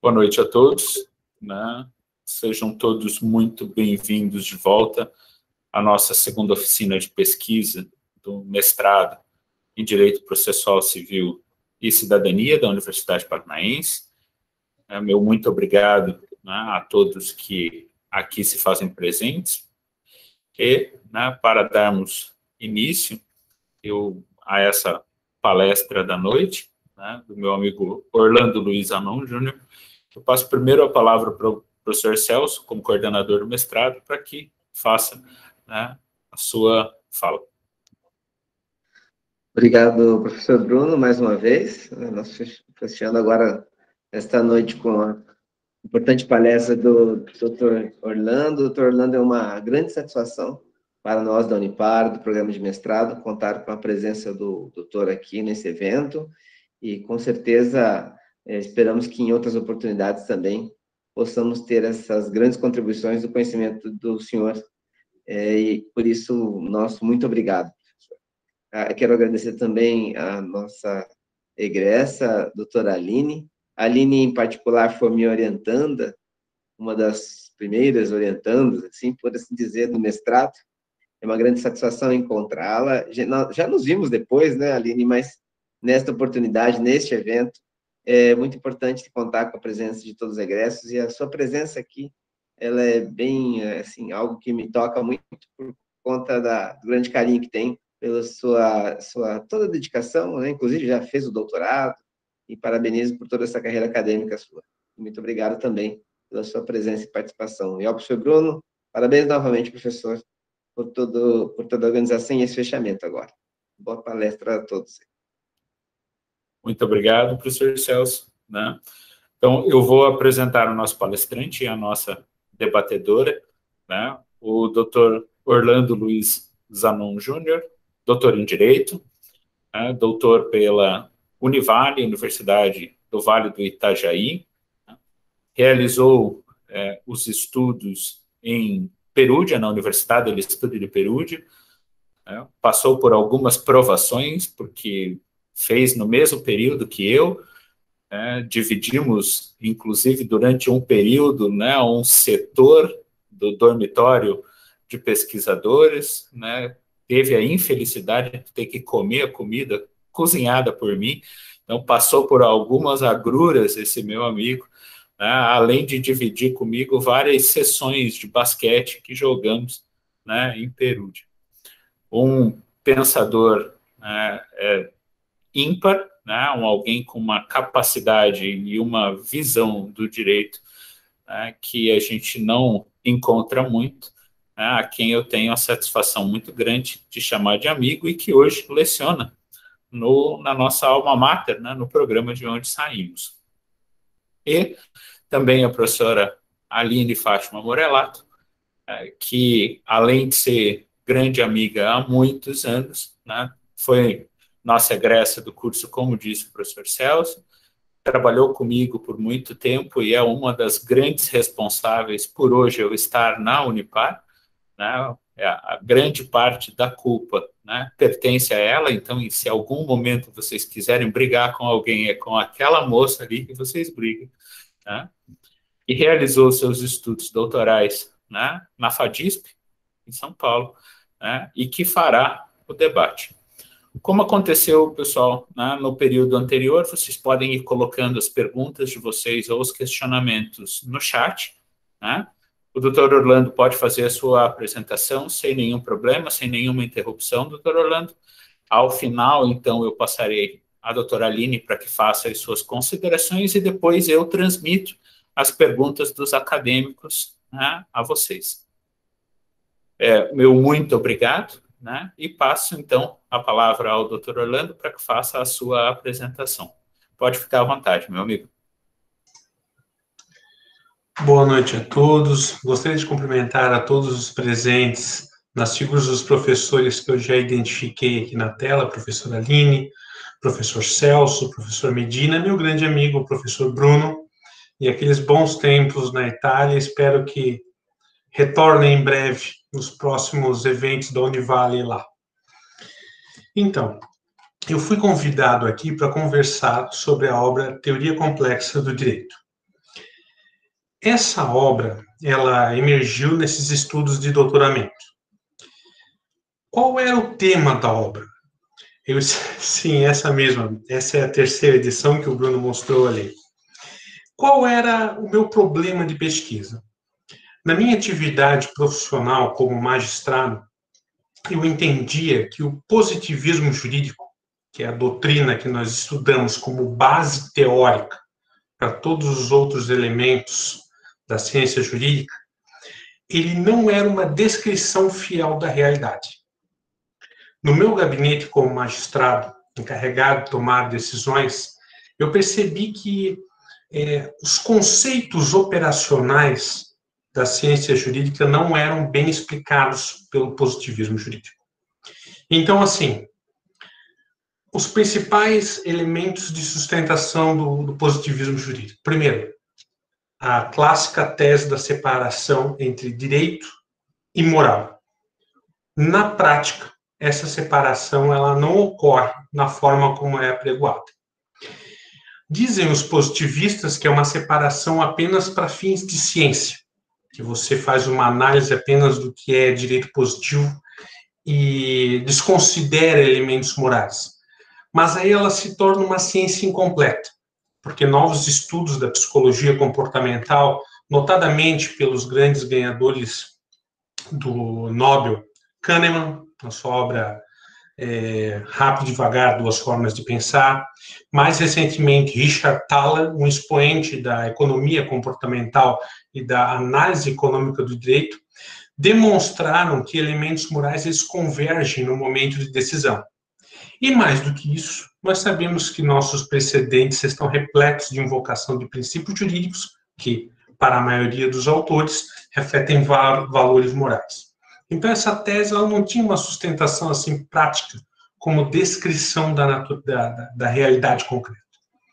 Boa noite a todos, né? Sejam todos muito bem-vindos de volta à nossa segunda oficina de pesquisa do mestrado em Direito Processual Civil e Cidadania da Universidade Paranaense. Meu muito obrigado, né, a todos que aqui se fazem presentes. E, né, para darmos início a essa palestra da noite, né, do meu amigo Orlando Luiz Zanon Júnior, eu passo primeiro a palavra para o professor Celso, como coordenador do mestrado, para que faça, né, a sua fala. Obrigado, professor Bruno, mais uma vez. Nós fechando agora esta noite com a importante palestra do Dr. Orlando. O Dr. Orlando é uma grande satisfação para nós da Unipar, do programa de mestrado, contar com a presença do doutor aqui nesse evento, e com certeza esperamos que em outras oportunidades também possamos ter essas grandes contribuições do conhecimento do senhor, e por isso, nosso muito obrigado. Quero agradecer também a nossa egressa, doutora Aline. A Aline, em particular, foi minha orientanda, uma das primeiras orientandas, assim, por assim dizer, do mestrado. É uma grande satisfação encontrá-la. Já nos vimos depois, né, Aline, mas nesta oportunidade, neste evento, é muito importante contar com a presença de todos os egressos, e a sua presença aqui, ela é bem, assim, algo que me toca muito por conta do grande carinho que tem pela sua toda a dedicação, né? Inclusive já fez o doutorado, e parabenizo por toda essa carreira acadêmica sua. Muito obrigado também pela sua presença e participação. E ao professor Bruno, parabéns novamente, professor, por toda a organização e esse fechamento agora. Boa palestra a todos. Muito obrigado, professor Celso, né? Então, eu vou apresentar o nosso palestrante e a nossa debatedora, né? O doutor Orlando Luiz Zanon Júnior, doutor em Direito, né? Doutor pela Univale, Universidade do Vale do Itajaí, né? Realizou os estudos em Perúdia, na Universidade do Estúdio de Perúdia, né? Passou por algumas provações, porque fez no mesmo período que eu, né? Dividimos, inclusive, durante um período, né, um setor do dormitório de pesquisadores, né? Teve a infelicidade de ter que comer a comida cozinhada por mim, então passou por algumas agruras esse meu amigo, né? Além de dividir comigo várias sessões de basquete que jogamos, né, em Perúdia. Um pensador, né, ímpar, né, alguém com uma capacidade e uma visão do direito, né, que a gente não encontra muito, né, a quem eu tenho a satisfação muito grande de chamar de amigo e que hoje leciona na nossa alma mater, né, no programa de onde saímos. E também a professora Aline Fátima Morelato, que, além de ser grande amiga há muitos anos, né, foi nossa egressa do curso, como disse o professor Celso, trabalhou comigo por muito tempo e é uma das grandes responsáveis por hoje eu estar na Unipar, né? A grande parte da culpa, né, pertence a ela, então, se em algum momento vocês quiserem brigar com alguém, é com aquela moça ali que vocês brigam, né? E realizou seus estudos doutorais, né, na FADISP, em São Paulo, né, e que fará o debate. Como aconteceu, pessoal, né, no período anterior, vocês podem ir colocando as perguntas de vocês ou os questionamentos no chat, né? O doutor Orlando pode fazer a sua apresentação sem nenhum problema, sem nenhuma interrupção, doutor Orlando. Ao final, então, eu passarei à doutora Aline para que faça as suas considerações e depois eu transmito as perguntas dos acadêmicos, né, a vocês. Meu muito obrigado, né, e passo, então, a palavra ao doutor Orlando para que faça a sua apresentação. Pode ficar à vontade, meu amigo. Boa noite a todos. Gostaria de cumprimentar a todos os presentes nas figuras dos professores que eu já identifiquei aqui na tela, professora Aline, professor Celso, professor Medina, meu grande amigo, o professor Bruno, e aqueles bons tempos na Itália. Espero que retornem em breve nos próximos eventos da Univale lá. Então, eu fui convidado aqui para conversar sobre a obra Teoria Complexa do Direito. essa obra, ela emergiu nesses estudos de doutoramento. Qual era o tema da obra? Sim, essa mesma. Essa é a terceira edição que o Bruno mostrou ali. Qual era o meu problema de pesquisa? Na minha atividade profissional como magistrado, eu entendia que o positivismo jurídico, que é a doutrina que nós estudamos como base teórica para todos os outros elementos da ciência jurídica, ele não era uma descrição fiel da realidade. No meu gabinete como magistrado, encarregado de tomar decisões, eu percebi que os conceitos operacionais da ciência jurídica não eram bem explicados pelo positivismo jurídico. Então, assim, os principais elementos de sustentação do positivismo jurídico. Primeiro, a clássica tese da separação entre direito e moral. Na prática, essa separação ela não ocorre na forma como é apregoada. Dizem os positivistas que é uma separação apenas para fins de ciência, que você faz uma análise apenas do que é direito positivo e desconsidera elementos morais. Mas aí ela se torna uma ciência incompleta, porque novos estudos da psicologia comportamental, notadamente pelos grandes ganhadores do Nobel, Kahneman, na sua obra Rápido e Devagar, Duas Formas de Pensar, mais recentemente Richard Thaler, um expoente da economia comportamental e da análise econômica do direito, demonstraram que elementos morais eles convergem no momento de decisão. E mais do que isso, nós sabemos que nossos precedentes estão repletos de invocação de princípios jurídicos que, para a maioria dos autores, refletem valores morais. Então, essa tese ela não tinha uma sustentação assim prática, como descrição da realidade concreta.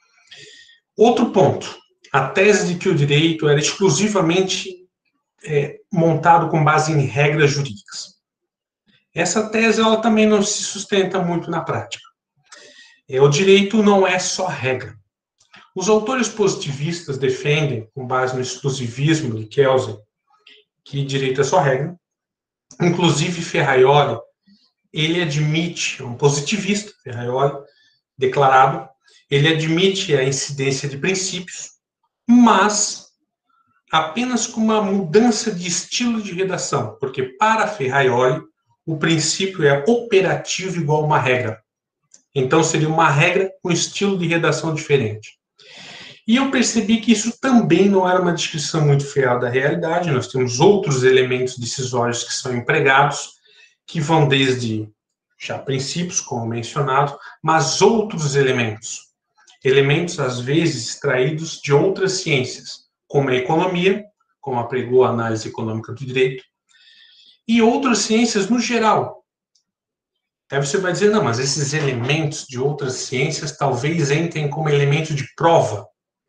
Outro ponto, a tese de que o direito era exclusivamente montado com base em regras jurídicas. Essa tese ela também não se sustenta muito na prática. O direito não é só regra. Os autores positivistas defendem, com base no exclusivismo de Kelsen, que direito é só regra. Inclusive Ferraioli, ele admite, um positivista, Ferraioli, declarado, ele admite a incidência de princípios, mas apenas com uma mudança de estilo de redação, porque para Ferraioli, o princípio é operativo igual a uma regra. Então, seria uma regra com estilo de redação diferente. E eu percebi que isso também não era uma descrição muito fiel da realidade. Nós temos outros elementos decisórios que são empregados, que vão desde já princípios, como mencionado, mas outros elementos. Elementos, às vezes, extraídos de outras ciências, como a economia, como apregou a análise econômica do direito, e outras ciências no geral. Aí você vai dizer, não, mas esses elementos de outras ciências talvez entrem como elemento de prova.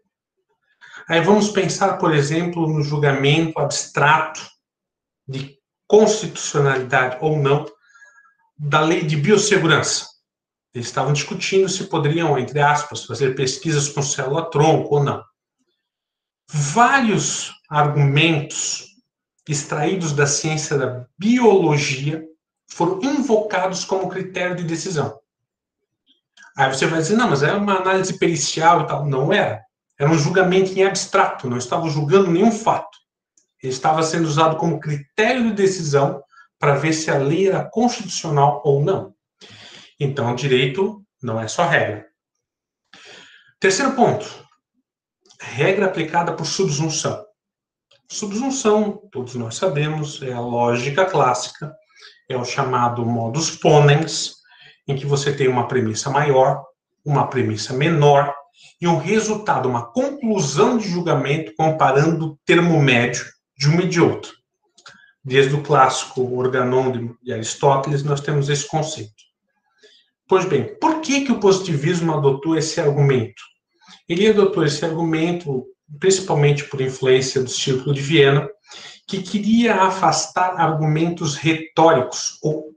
Aí vamos pensar, por exemplo, no julgamento abstrato de constitucionalidade ou não da lei de biossegurança. Eles estavam discutindo se poderiam, entre aspas, fazer pesquisas com célula-tronco ou não. Vários argumentos extraídos da ciência da biologia foram invocados como critério de decisão. Aí você vai dizer, não, mas é uma análise pericial e tal. Não era. Era um julgamento em abstrato, não estava julgando nenhum fato. Ele estava sendo usado como critério de decisão para ver se a lei era constitucional ou não. Então, o direito não é só regra. Terceiro ponto. Regra aplicada por subsunção. Subsunção, todos nós sabemos, é a lógica clássica, é o chamado modus ponens, em que você tem uma premissa maior, uma premissa menor, e um resultado, uma conclusão de julgamento comparando o termo médio de uma e de outra. Desde o clássico Organon de Aristóteles, nós temos esse conceito. Pois bem, por que o positivismo adotou esse argumento? Ele adotou esse argumento, principalmente por influência do Círculo de Viena, que queria afastar argumentos retóricos ou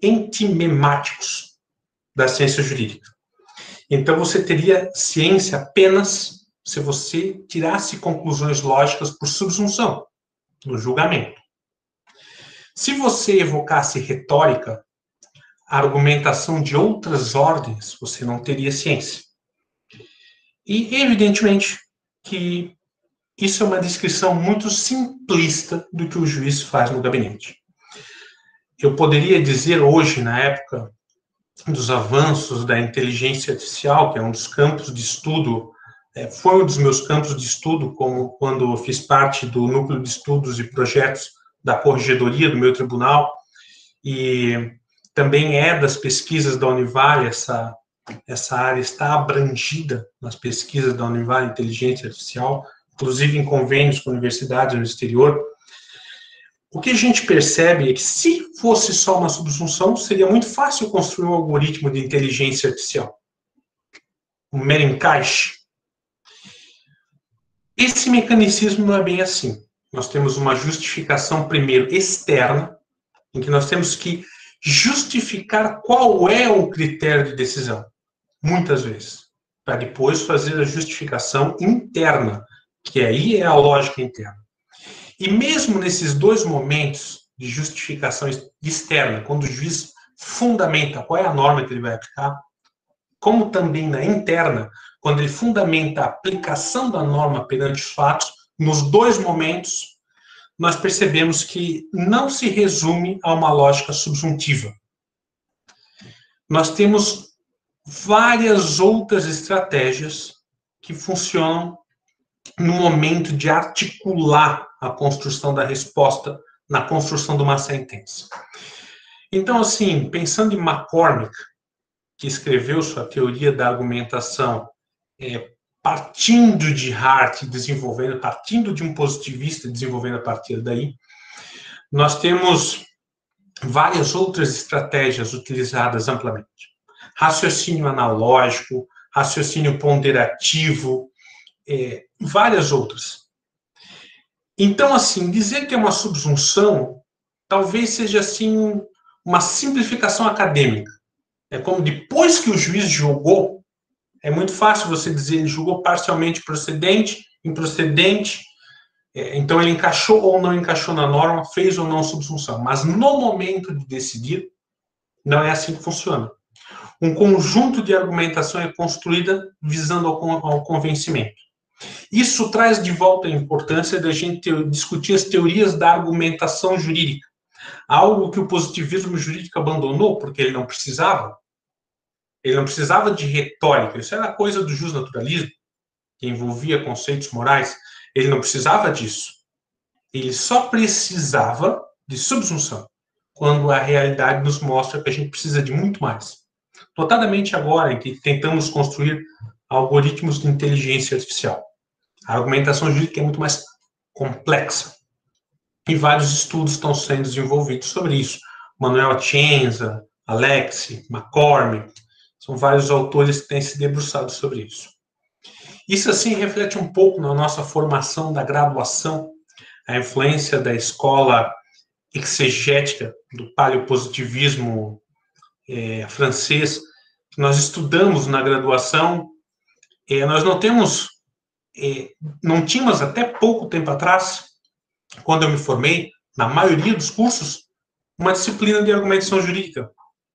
entimemáticos da ciência jurídica. Então, você teria ciência apenas se você tirasse conclusões lógicas por subsunção, no julgamento. Se você evocasse retórica, a argumentação de outras ordens, você não teria ciência. E, evidentemente, que isso é uma descrição muito simplista do que o juiz faz no gabinete. Eu poderia dizer hoje, na época dos avanços da inteligência artificial, que é um dos campos de estudo, foi um dos meus campos de estudo, como quando eu fiz parte do núcleo de estudos e projetos da corregedoria do meu tribunal, e também é das pesquisas da Univale, essa área está abrangida nas pesquisas da Univale Inteligência Artificial, inclusive em convênios com universidades no exterior. O que a gente percebe é que, se fosse só uma subsunção, seria muito fácil construir um algoritmo de inteligência artificial. Um mero encaixe. Esse mecanicismo não é bem assim. Nós temos uma justificação, primeiro, externa, em que nós temos que justificar qual é o critério de decisão, muitas vezes, para depois fazer a justificação interna, que aí é a lógica interna. E mesmo nesses dois momentos de justificação externa, quando o juiz fundamenta qual é a norma que ele vai aplicar, como também na interna, quando ele fundamenta a aplicação da norma perante os fatos, nos dois momentos, nós percebemos que não se resume a uma lógica subsuntiva. Nós temos várias outras estratégias que funcionam no momento de articular a construção da resposta na construção de uma sentença. Então, assim, pensando em McCormick, que escreveu sua teoria da argumentação partindo de Hart, partindo de um positivista, desenvolvendo a partir daí, nós temos várias outras estratégias utilizadas amplamente. Raciocínio analógico, raciocínio ponderativo, várias outras. Então, assim, dizer que é uma subsunção talvez seja, assim, uma simplificação acadêmica. É como depois que o juiz julgou, é muito fácil você dizer ele julgou parcialmente procedente, improcedente, então ele encaixou ou não encaixou na norma, fez ou não subsunção. Mas no momento de decidir, não é assim que funciona. Um conjunto de argumentação é construída visando ao convencimento. Isso traz de volta a importância da gente discutir as teorias da argumentação jurídica, algo que o positivismo jurídico abandonou porque ele não precisava. Ele não precisava de retórica, isso era coisa do justnaturalismo, que envolvia conceitos morais. Ele não precisava disso. Ele só precisava de subsunção, quando a realidade nos mostra que a gente precisa de muito mais. Notadamente agora, em que tentamos construir algoritmos de inteligência artificial. A argumentação jurídica é muito mais complexa. E vários estudos estão sendo desenvolvidos sobre isso. Manuel Atienza, Alexi, McCormick, são vários autores que têm se debruçado sobre isso. Isso, assim, reflete um pouco na nossa formação da graduação, a influência da escola exegética, do paleopositivismo francês, que nós estudamos na graduação. Nós não tínhamos até pouco tempo atrás, quando eu me formei, na maioria dos cursos, uma disciplina de argumentação jurídica.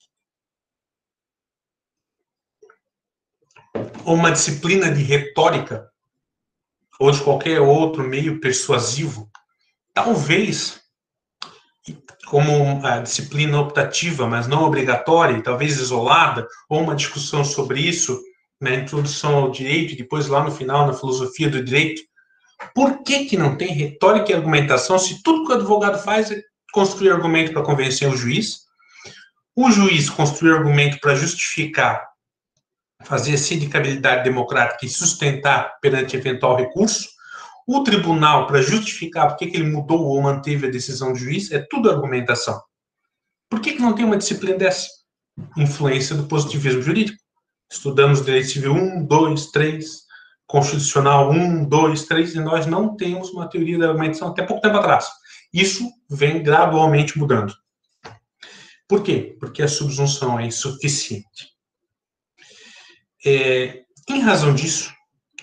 Ou uma disciplina de retórica, ou de qualquer outro meio persuasivo. Talvez, como a disciplina optativa, mas não obrigatória, talvez isolada, ou uma discussão sobre isso, na introdução ao direito, e depois lá no final, na filosofia do direito. Por que não tem retórica e argumentação, se tudo que o advogado faz é construir argumento para convencer o juiz construir argumento para justificar, fazer a sindicabilidade democrática e sustentar perante eventual recurso, o tribunal para justificar por que ele mudou ou manteve a decisão do juiz, é tudo argumentação. Por que não tem uma disciplina dessa? Influência do positivismo jurídico. Estudamos direito civil 1, 2, 3, constitucional 1, 2, 3, e nós não temos uma teoria da argumentação até pouco tempo atrás. Isso vem gradualmente mudando. Por quê? Porque a subsunção é insuficiente. Em razão disso,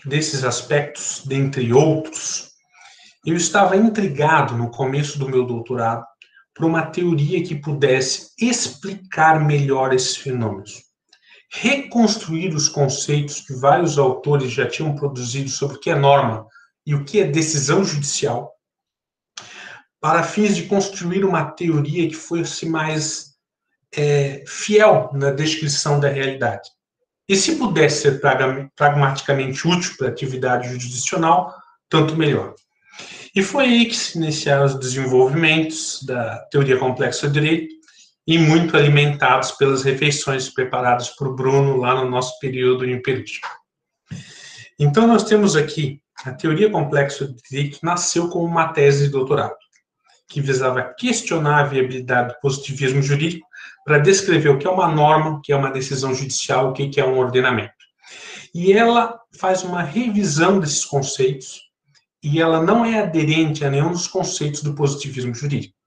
desses aspectos, dentre outros, eu estava intrigado no começo do meu doutorado por uma teoria que pudesse explicar melhor esses fenômenos, reconstruir os conceitos que vários autores já tinham produzido sobre o que é norma e o que é decisão judicial, para fins de construir uma teoria que fosse mais fiel na descrição da realidade. E se pudesse ser pragmaticamente útil para a atividade jurisdicional, tanto melhor. E foi aí que se iniciaram os desenvolvimentos da teoria complexa do direito, e muito alimentados pelas refeições preparadas por Bruno lá no nosso período empirístico. Então, nós temos aqui a teoria complexa do direito, que nasceu como uma tese de doutorado, que visava questionar a viabilidade do positivismo jurídico para descrever o que é uma norma, o que é uma decisão judicial, o que é um ordenamento. E ela faz uma revisão desses conceitos, e ela não é aderente a nenhum dos conceitos do positivismo jurídico.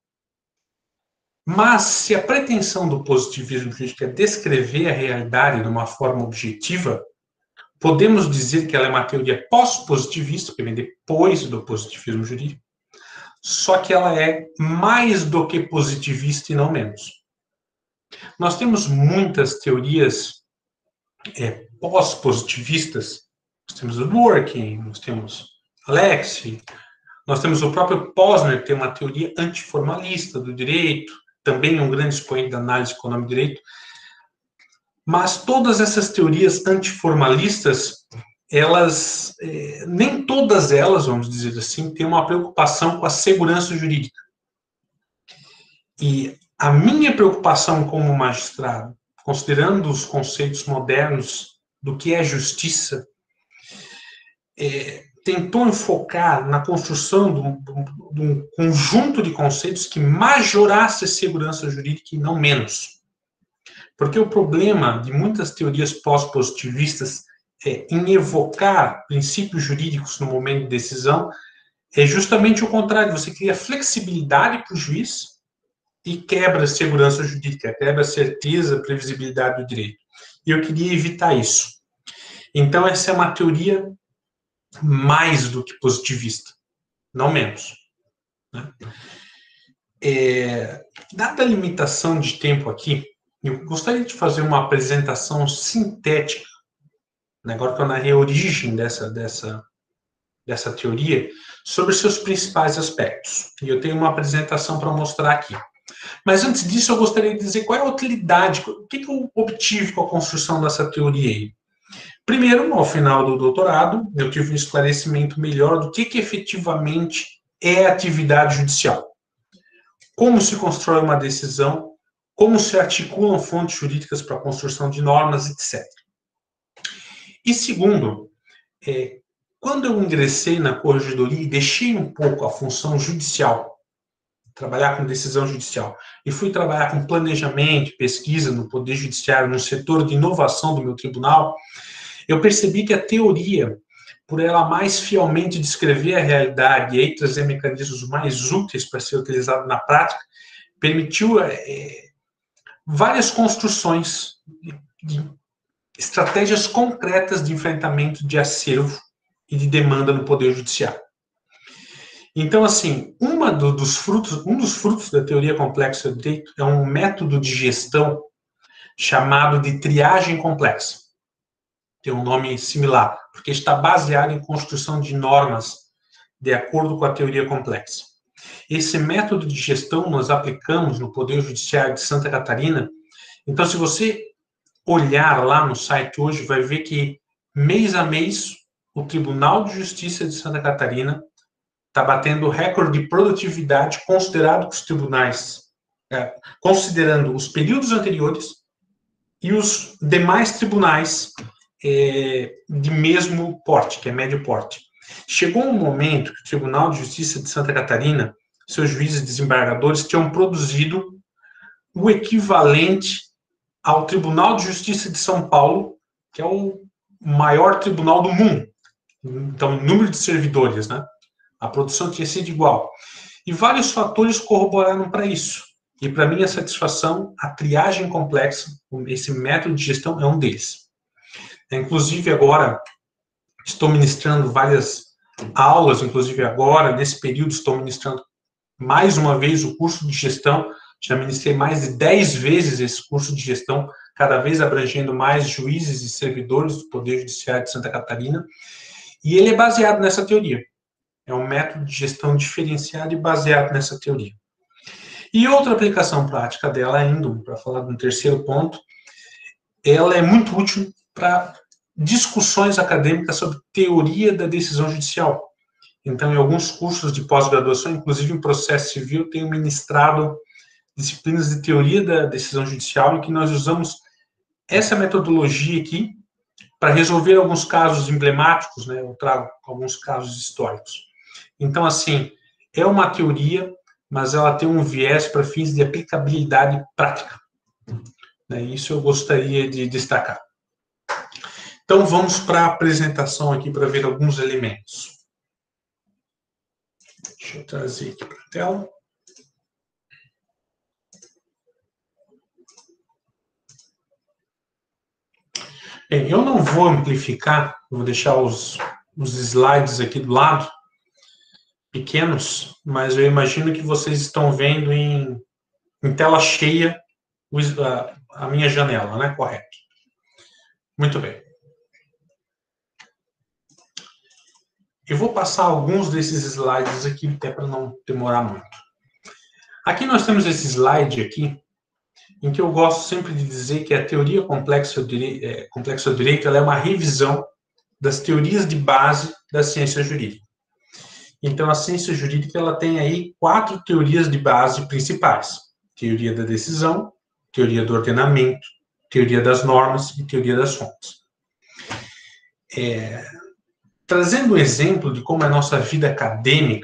Mas, se a pretensão do positivismo jurídico é descrever a realidade de uma forma objetiva, podemos dizer que ela é uma teoria pós-positivista, que vem depois do positivismo jurídico, só que ela é mais do que positivista e não menos. Nós temos muitas teorias pós-positivistas. Nós temos o Dworkin, nós temos Alexi, nós temos o próprio Posner, que tem uma teoria antiformalista do direito, também um grande expoente da análise econômica do direito. Mas todas essas teorias antiformalistas, elas, nem todas elas, vamos dizer assim, têm uma preocupação com a segurança jurídica. E a minha preocupação como magistrado, considerando os conceitos modernos do que é justiça, tentou enfocar na construção de um conjunto de conceitos que majorasse a segurança jurídica e não menos. Porque o problema de muitas teorias pós-positivistas em evocar princípios jurídicos no momento de decisão é justamente o contrário. Você cria flexibilidade para o juiz e quebra a segurança jurídica, quebra a certeza, a previsibilidade do direito. E eu queria evitar isso. Então, essa é uma teoria mais do que positivista, não menos. Né? Dada a limitação de tempo aqui, eu gostaria de fazer uma apresentação sintética, né, agora que eu narrei a origem dessa teoria, sobre seus principais aspectos. E eu tenho uma apresentação para mostrar aqui. Mas antes disso, eu gostaria de dizer qual é a utilidade, o que eu obtive com a construção dessa teoria aí. Primeiro, ao final do doutorado, eu tive um esclarecimento melhor do que efetivamente é atividade judicial. Como se constrói uma decisão, como se articulam fontes jurídicas para a construção de normas, etc. E segundo, quando eu ingressei na corregedoria e deixei um pouco a função judicial, trabalhar com decisão judicial, e fui trabalhar com planejamento, pesquisa no Poder Judiciário, no setor de inovação do meu tribunal, eu percebi que a teoria, por ela mais fielmente descrever a realidade e aí trazer mecanismos mais úteis para ser utilizado na prática, permitiu várias construções de estratégias concretas de enfrentamento de acervo e de demanda no Poder Judiciário. Então, assim, um dos frutos da teoria complexa do direito é um método de gestão chamado de triagem complexa. Tem um nome similar, porque está baseado em construção de normas de acordo com a teoria complexa. Esse método de gestão nós aplicamos no Poder Judiciário de Santa Catarina. Então, se você olhar lá no site hoje, vai ver que, mês a mês, o Tribunal de Justiça de Santa Catarina está batendo recorde de produtividade considerado os tribunais, considerando os períodos anteriores e os demais tribunais de mesmo porte, que é médio porte. Chegou um momento que o Tribunal de Justiça de Santa Catarina, seus juízes desembargadores, tinham produzido o equivalente ao Tribunal de Justiça de São Paulo, que é o maior tribunal do mundo. Então, número de servidores, né? A produção tinha sido igual. E vários fatores corroboraram para isso. E, para minha satisfação, a triagem complexa, esse método de gestão, é um deles. Inclusive, agora, estou ministrando várias aulas, inclusive agora, nesse período, estou ministrando mais uma vez o curso de gestão. Já ministrei mais de 10 vezes esse curso de gestão, cada vez abrangendo mais juízes e servidores do Poder Judiciário de Santa Catarina. E ele é baseado nessa teoria. É um método de gestão diferenciado e baseado nessa teoria. E outra aplicação prática dela ainda, para falar de um terceiro ponto, ela é muito útil para discussões acadêmicas sobre teoria da decisão judicial. Então, em alguns cursos de pós-graduação, inclusive em processo civil, tenho ministrado disciplinas de teoria da decisão judicial em que nós usamos essa metodologia aqui para resolver alguns casos emblemáticos, né? Eu trago alguns casos históricos. Então, assim, é uma teoria, mas ela tem um viés para fins de aplicabilidade prática. Isso eu gostaria de destacar. Então, vamos para a apresentação aqui para ver alguns elementos. Deixa eu trazer aqui para a tela. Bem, eu não vou amplificar, vou deixar os slides aqui do lado, pequenos, mas eu imagino que vocês estão vendo em tela cheia a minha janela, né? Correto. Muito bem. Eu vou passar alguns desses slides aqui, até para não demorar muito. Aqui nós temos esse slide aqui, em que eu gosto sempre de dizer que a teoria complexa do direito ela é uma revisão das teorias de base da ciência jurídica. Então, a ciência jurídica ela tem aí 4 teorias de base principais. Teoria da decisão, teoria do ordenamento, teoria das normas e teoria das fontes. Trazendo um exemplo de como é a nossa vida acadêmica,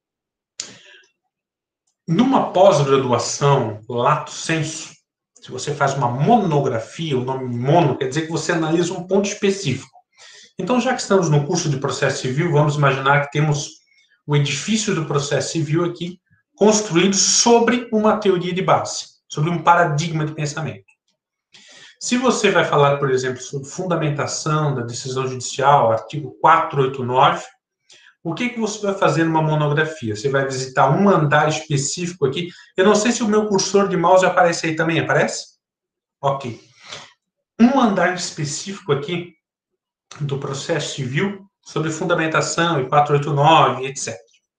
numa pós-graduação, lato sensu, se você faz uma monografia, o nome mono quer dizer que você analisa um ponto específico. Então, já que estamos no curso de processo civil, vamos imaginar que temos o edifício do processo civil aqui, construído sobre uma teoria de base, sobre um paradigma de pensamento. Se você vai falar, por exemplo, sobre fundamentação da decisão judicial, artigo 489, o que você vai fazer numa monografia? Você vai visitar um andar específico aqui. Eu não sei se o meu cursor de mouse aparece aí também. Aparece? Ok. Um andar específico aqui do processo civil sobre fundamentação e 489, etc.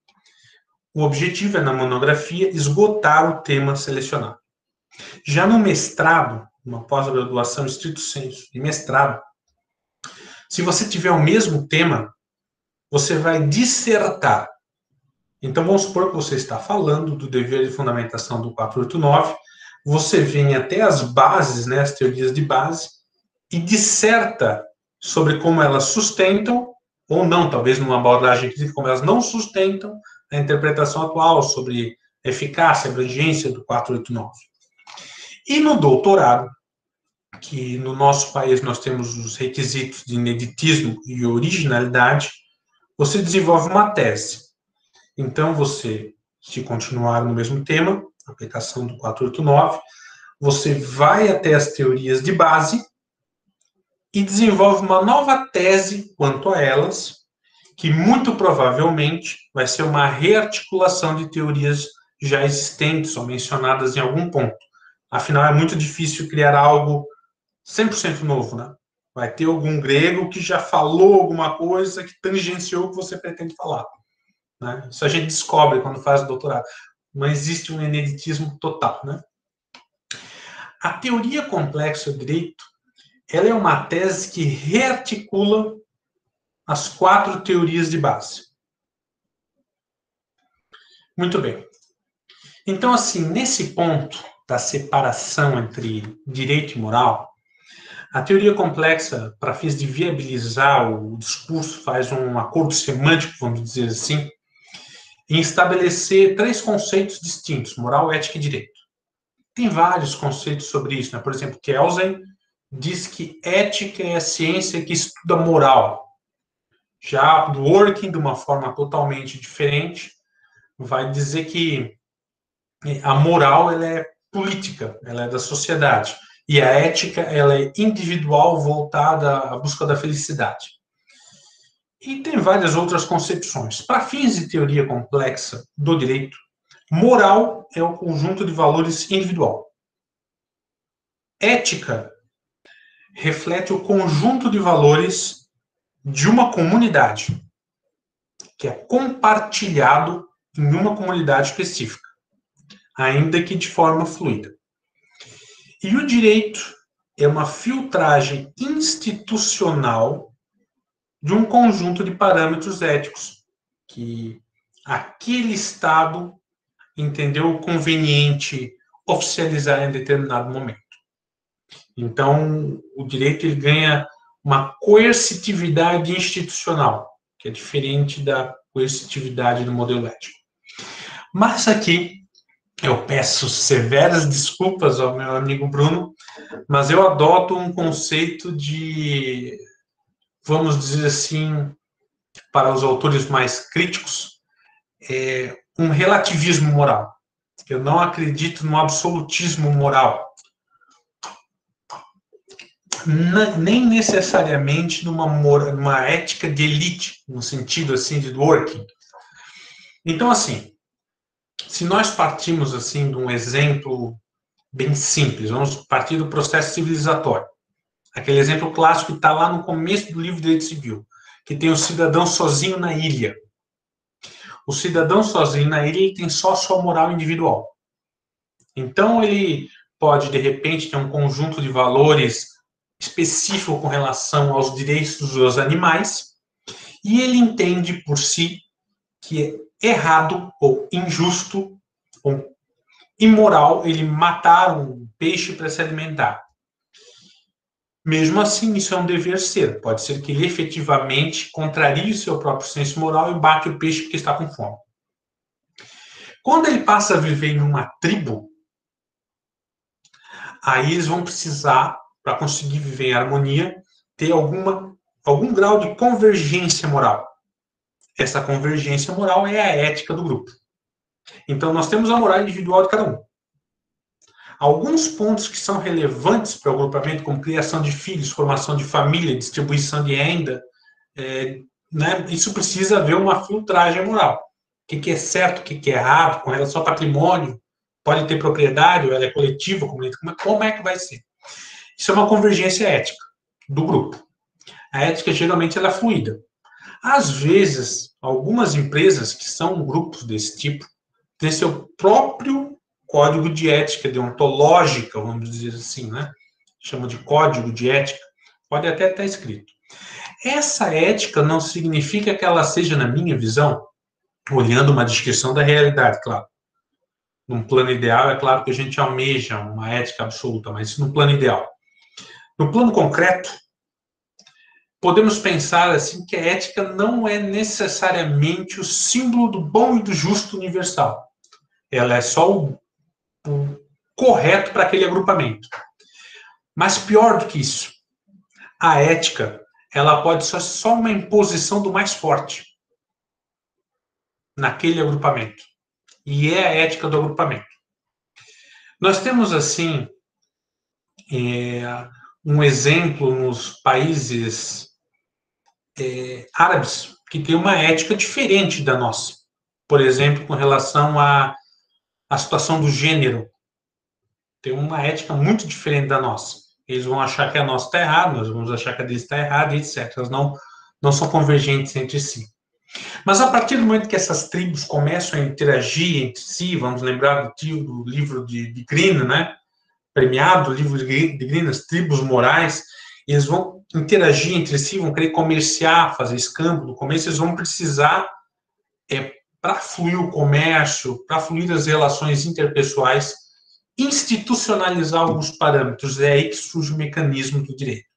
O objetivo é, na monografia, esgotar o tema selecionado. Já no mestrado, uma pós-graduação estrito sensu de mestrado, se você tiver o mesmo tema, você vai dissertar. Então, vamos supor que você está falando do dever de fundamentação do 489, você vem até as bases, né, as teorias de base, e disserta sobre como elas sustentam, ou não, talvez numa abordagem crítica, como elas não sustentam a interpretação atual sobre eficácia, abrangência do 489. E no doutorado, que no nosso país nós temos os requisitos de ineditismo e originalidade, você desenvolve uma tese. Então, você, se continuar no mesmo tema, aplicação do 489, você vai até as teorias de base e desenvolve uma nova tese quanto a elas, que muito provavelmente vai ser uma rearticulação de teorias já existentes ou mencionadas em algum ponto. Afinal, é muito difícil criar algo 100% novo, né? Vai ter algum grego que já falou alguma coisa que tangenciou o que você pretende falar. Né? Isso a gente descobre quando faz o doutorado. Não existe um ineditismo total, né? A teoria complexa do direito, ela é uma tese que rearticula as 4 teorias de base. Muito bem. Então, assim, nesse ponto da separação entre direito e moral, a teoria complexa, para fins de viabilizar o discurso, faz um acordo semântico, vamos dizer assim, em estabelecer 3 conceitos distintos, moral, ética e direito. Tem vários conceitos sobre isso, né? Por exemplo, Kelsen diz que ética é a ciência que estuda moral. Já Dworkin, de uma forma totalmente diferente, vai dizer que a moral ela é política, ela é da sociedade. E a ética, ela é individual, voltada à busca da felicidade. E tem várias outras concepções. Para fins de teoria complexa do direito, moral é o conjunto de valores individual. Ética reflete o conjunto de valores de uma comunidade, que é compartilhado em uma comunidade específica, ainda que de forma fluida. E o direito é uma filtragem institucional de um conjunto de parâmetros éticos que aquele Estado entendeu conveniente oficializar em determinado momento. Então, o direito ele ganha uma coercitividade institucional, que é diferente da coercitividade do modelo ético. Mas aqui, eu peço severas desculpas ao meu amigo Bruno, mas eu adoto um conceito de, vamos dizer assim, para os autores mais críticos, um relativismo moral. Eu não acredito no absolutismo moral. Nem necessariamente numa ética de elite, no sentido assim de working. Então, assim, se nós partimos assim de um exemplo bem simples, vamos partir do processo civilizatório. Aquele exemplo clássico que está lá no começo do livro de Direito Civil, que tem o cidadão sozinho na ilha. O cidadão sozinho na ilha ele tem só a sua moral individual. Então, ele pode, de repente, ter um conjunto de valores específico com relação aos direitos dos animais, e ele entende por si que é errado ou injusto ou imoral ele matar um peixe para se alimentar. Mesmo assim, isso é um dever ser. Pode ser que ele efetivamente contrarie o seu próprio senso moral e bate o peixe porque está com fome. Quando ele passa a viver em uma tribo, aí eles vão precisar, para conseguir viver em harmonia, ter algum grau de convergência moral. Essa convergência moral é a ética do grupo. Então, nós temos a moral individual de cada um. Alguns pontos que são relevantes para o agrupamento, como criação de filhos, formação de família, distribuição de renda, isso precisa haver uma filtragem moral. O que é certo, o que é errado, com relação ao patrimônio, pode ter propriedade, ou ela é coletiva, como é que vai ser? Isso é uma convergência ética do grupo. A ética, geralmente, ela é fluida. Às vezes, algumas empresas que são grupos desse tipo, têm seu próprio código de ética deontológica, vamos dizer assim, né? Chama de código de ética. Pode até estar escrito. Essa ética não significa que ela seja, na minha visão, olhando uma descrição da realidade, claro. Num plano ideal, é claro que a gente almeja uma ética absoluta, mas isso no plano ideal. No plano concreto, podemos pensar assim que a ética não é necessariamente o símbolo do bom e do justo universal. Ela é só o correto para aquele agrupamento. Mas pior do que isso, a ética, ela pode ser só uma imposição do mais forte naquele agrupamento. E é a ética do agrupamento. Nós temos, assim, um exemplo nos países árabes que tem uma ética diferente da nossa. Por exemplo, com relação à situação do gênero. Tem uma ética muito diferente da nossa. Eles vão achar que a nossa está errada, nós vamos achar que a deles está errada, etc. Elas não são convergentes entre si. Mas a partir do momento que essas tribos começam a interagir entre si, vamos lembrar do livro de Greene, né? Premiado, o livro de Greene, as tribos morais, eles vão interagir entre si, vão querer comerciar, fazer escambo. No começo, eles vão precisar, para fluir o comércio, para fluir as relações interpessoais, institucionalizar alguns parâmetros. É aí que surge o mecanismo do direito.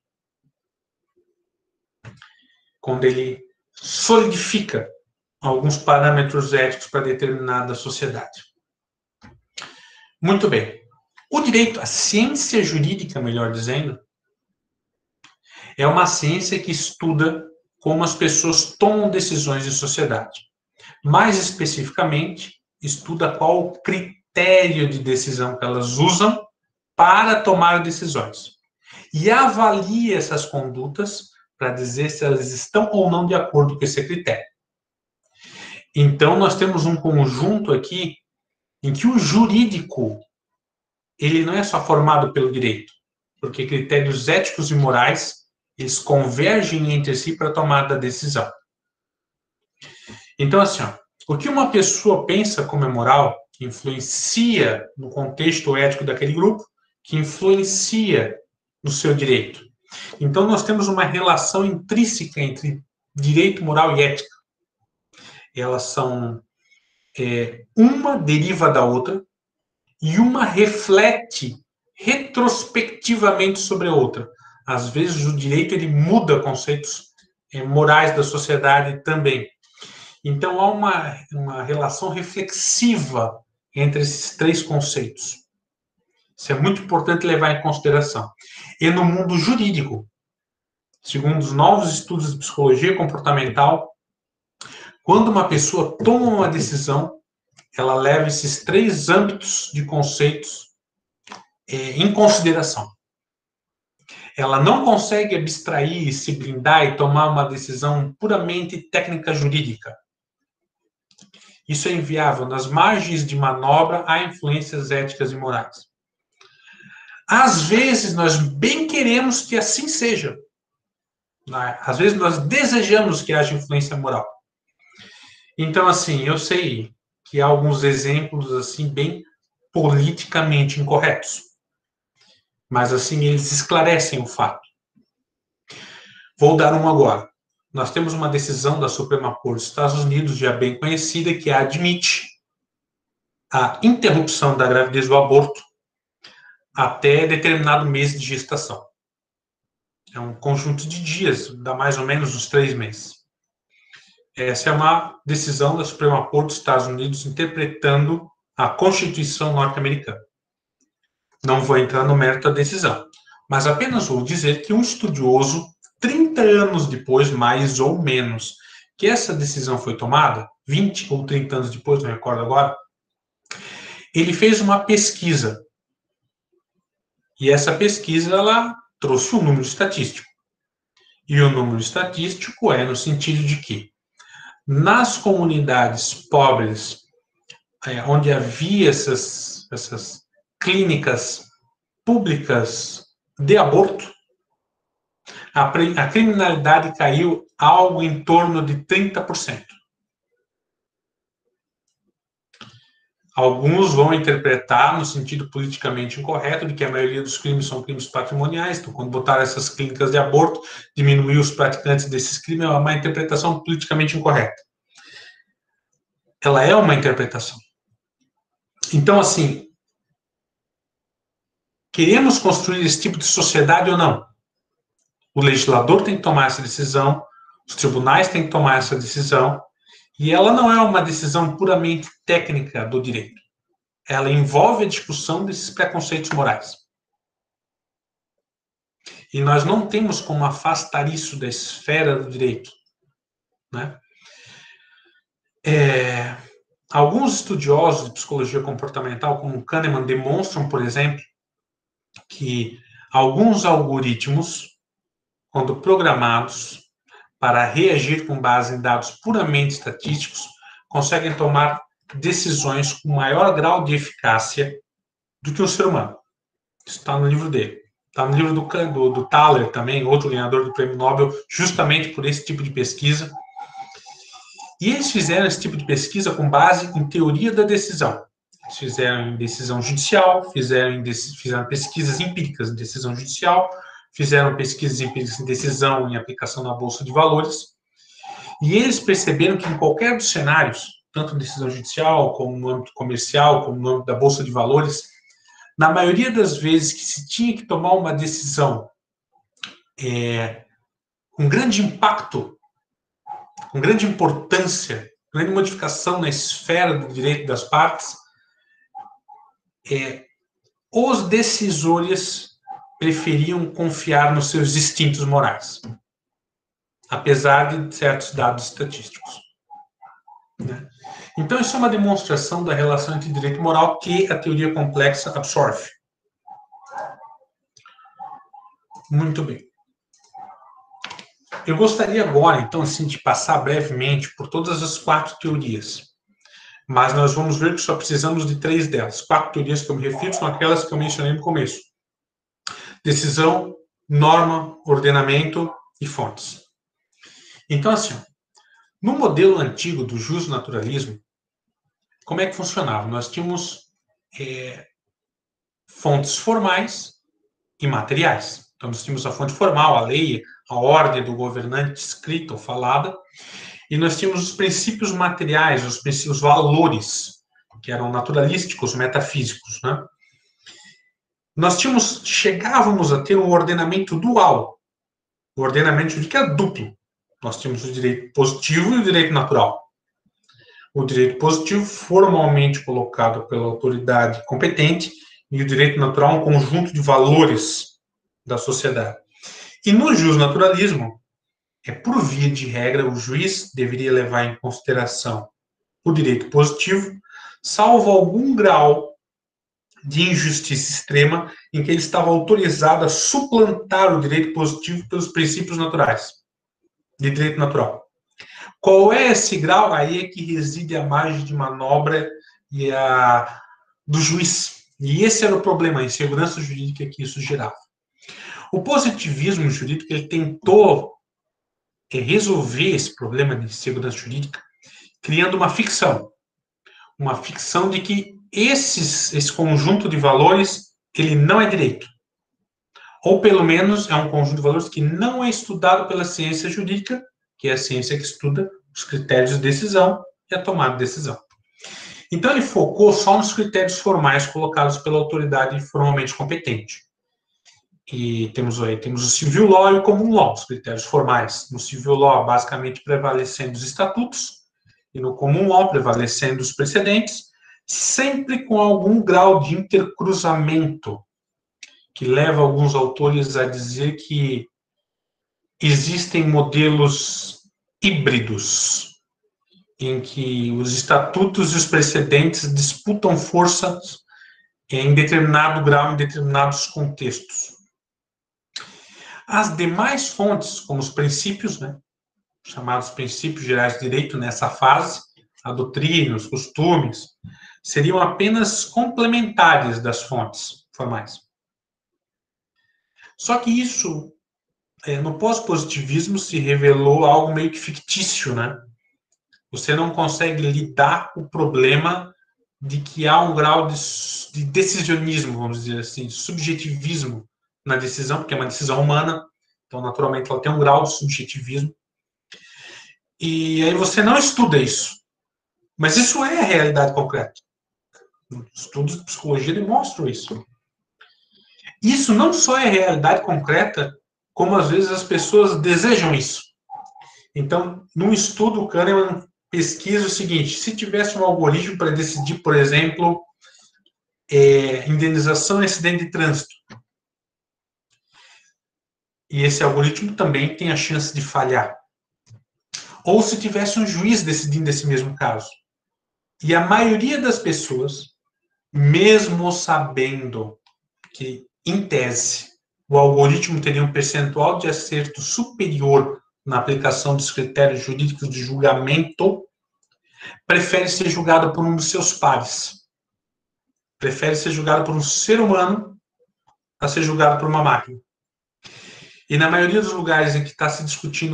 Quando ele solidifica alguns parâmetros éticos para determinada sociedade. Muito bem. O direito, a ciência jurídica, melhor dizendo, é uma ciência que estuda como as pessoas tomam decisões em sociedade. Mais especificamente, estuda qual o critério de decisão que elas usam para tomar decisões. E avalia essas condutas para dizer se elas estão ou não de acordo com esse critério. Então, nós temos um conjunto aqui em que o jurídico, ele não é só formado pelo direito, porque critérios éticos e morais, eles convergem entre si para a tomada da decisão. Então, assim, ó, o que uma pessoa pensa como é moral, que influencia no contexto ético daquele grupo, que influencia no seu direito. Então, nós temos uma relação intrínseca entre direito, moral e ética. Elas são, uma deriva da outra e uma reflete retrospectivamente sobre a outra. Às vezes, o direito ele muda conceitos morais da sociedade também. Então, há uma relação reflexiva entre esses três conceitos. Isso é muito importante levar em consideração. E no mundo jurídico, segundo os novos estudos de psicologia comportamental, quando uma pessoa toma uma decisão, ela leva esses três âmbitos de conceitos em consideração. Ela não consegue abstrair, se blindar e tomar uma decisão puramente técnica jurídica. Isso é inviável. Nas margens de manobra, há influências éticas e morais. Às vezes, nós bem queremos que assim seja. Às vezes, nós desejamos que haja influência moral. Então, assim, eu sei que há alguns exemplos, assim, bem politicamente incorretos. Mas, assim, eles esclarecem o fato. Vou dar um agora. Nós temos uma decisão da Suprema Corte dos Estados Unidos, já bem conhecida, que admite a interrupção da gravidez do aborto até determinado mês de gestação. É um conjunto de dias, dá mais ou menos uns 3 meses. Essa é uma decisão da Suprema Corte dos Estados Unidos interpretando a Constituição norte-americana. Não vou entrar no mérito da decisão, mas apenas vou dizer que um estudioso, 30 anos depois, mais ou menos, que essa decisão foi tomada, 20 ou 30 anos depois, não recordo agora, ele fez uma pesquisa. E essa pesquisa, ela trouxe um número estatístico. E o número estatístico é no sentido de que, nas comunidades pobres, onde havia essas clínicas públicas de aborto, a criminalidade caiu algo em torno de 30%. Alguns vão interpretar no sentido politicamente incorreto de que a maioria dos crimes são crimes patrimoniais. Então, quando botaram essas clínicas de aborto, diminuir os praticantes desses crimes é uma interpretação politicamente incorreta. Ela é uma interpretação. Então, assim, queremos construir esse tipo de sociedade ou não? O legislador tem que tomar essa decisão, os tribunais têm que tomar essa decisão, e ela não é uma decisão puramente técnica do direito. Ela envolve a discussão desses preconceitos morais. E nós não temos como afastar isso da esfera do direito, né? Alguns estudiosos de psicologia comportamental, como Kahneman, demonstram, por exemplo, que alguns algoritmos, quando programados para reagir com base em dados puramente estatísticos, conseguem tomar decisões com maior grau de eficácia do que o ser humano. Isso está no livro dele. Está no livro do Thaler também, outro ganhador do Prêmio Nobel, justamente por esse tipo de pesquisa. E eles fizeram esse tipo de pesquisa com base em teoria da decisão. Eles fizeram em decisão judicial, fizeram pesquisas empíricas em decisão judicial, fizeram pesquisas empíricas em decisão em aplicação na Bolsa de Valores, e eles perceberam que em qualquer dos cenários, tanto em decisão judicial, como no âmbito comercial, como no âmbito da Bolsa de Valores, na maioria das vezes que se tinha que tomar uma decisão com grande impacto, com grande importância, grande modificação na esfera do direito das partes, os decisores preferiam confiar nos seus instintos morais, apesar de certos dados estatísticos. Né? Então, isso é uma demonstração da relação entre direito e moral que a teoria complexa absorve. Muito bem. Eu gostaria agora, então, assim, de passar brevemente por todas as 4 teorias. Mas nós vamos ver que só precisamos de 3 delas. 4 teorias que eu me refiro são aquelas que eu mencionei no começo. Decisão, norma, ordenamento e fontes. Então, assim, no modelo antigo do justnaturalismo, como é que funcionava? Nós tínhamos fontes formais e materiais. Então, nós tínhamos a fonte formal, a lei, a ordem do governante escrita ou falada, e nós tínhamos os princípios materiais, os princípios valores, que eram naturalísticos, metafísicos, né? Nós chegávamos a ter um ordenamento dual. O ordenamento jurídico é duplo. Nós tínhamos o direito positivo e o direito natural. O direito positivo formalmente colocado pela autoridade competente e o direito natural um conjunto de valores da sociedade. E no justnaturalismo, por via de regra, o juiz deveria levar em consideração o direito positivo, salvo algum grau de injustiça extrema em que ele estava autorizado a suplantar o direito positivo pelos princípios naturais, de direito natural. Qual é esse grau? Aí é que reside a margem de manobra do juiz. E esse era o problema, a insegurança jurídica que isso gerava. O positivismo jurídico ele tentou resolver esse problema de insegurança jurídica criando uma ficção de que esse conjunto de valores ele não é direito. Ou, pelo menos, é um conjunto de valores que não é estudado pela ciência jurídica, que é a ciência que estuda os critérios de decisão e a tomada de decisão. Então, ele focou só nos critérios formais colocados pela autoridade formalmente competente. E temos o civil law e o common law, os critérios formais. No civil law, basicamente, prevalecendo os estatutos, e no common law, prevalecendo os precedentes, sempre com algum grau de intercruzamento, que leva alguns autores a dizer que existem modelos híbridos, em que os estatutos e os precedentes disputam forças em determinado grau, em determinados contextos. As demais fontes, como os princípios, né, chamados princípios gerais de direito nessa fase, a doutrina, os costumes, seriam apenas complementares das fontes formais. Só que isso, no pós-positivismo, se revelou algo meio que fictício, né? Você não consegue lidar com o problema de que há um grau de decisionismo, vamos dizer assim, de subjetivismo na decisão, porque é uma decisão humana, então, naturalmente, ela tem um grau de subjetivismo. E aí você não estuda isso. Mas isso é a realidade concreta. Estudos de psicologia demonstram isso. Isso não só é realidade concreta, como às vezes as pessoas desejam isso. Então, num estudo, o Kahneman pesquisa o seguinte: se tivesse um algoritmo para decidir, por exemplo, indenização em acidente de trânsito, e esse algoritmo também tem a chance de falhar. Ou se tivesse um juiz decidindo esse mesmo caso. E a maioria das pessoas, mesmo sabendo que, em tese, o algoritmo teria um percentual de acerto superior na aplicação dos critérios jurídicos de julgamento, prefere ser julgado por um dos seus pares. Prefere ser julgado por um ser humano a ser julgado por uma máquina. E na maioria dos lugares em que está se discutindo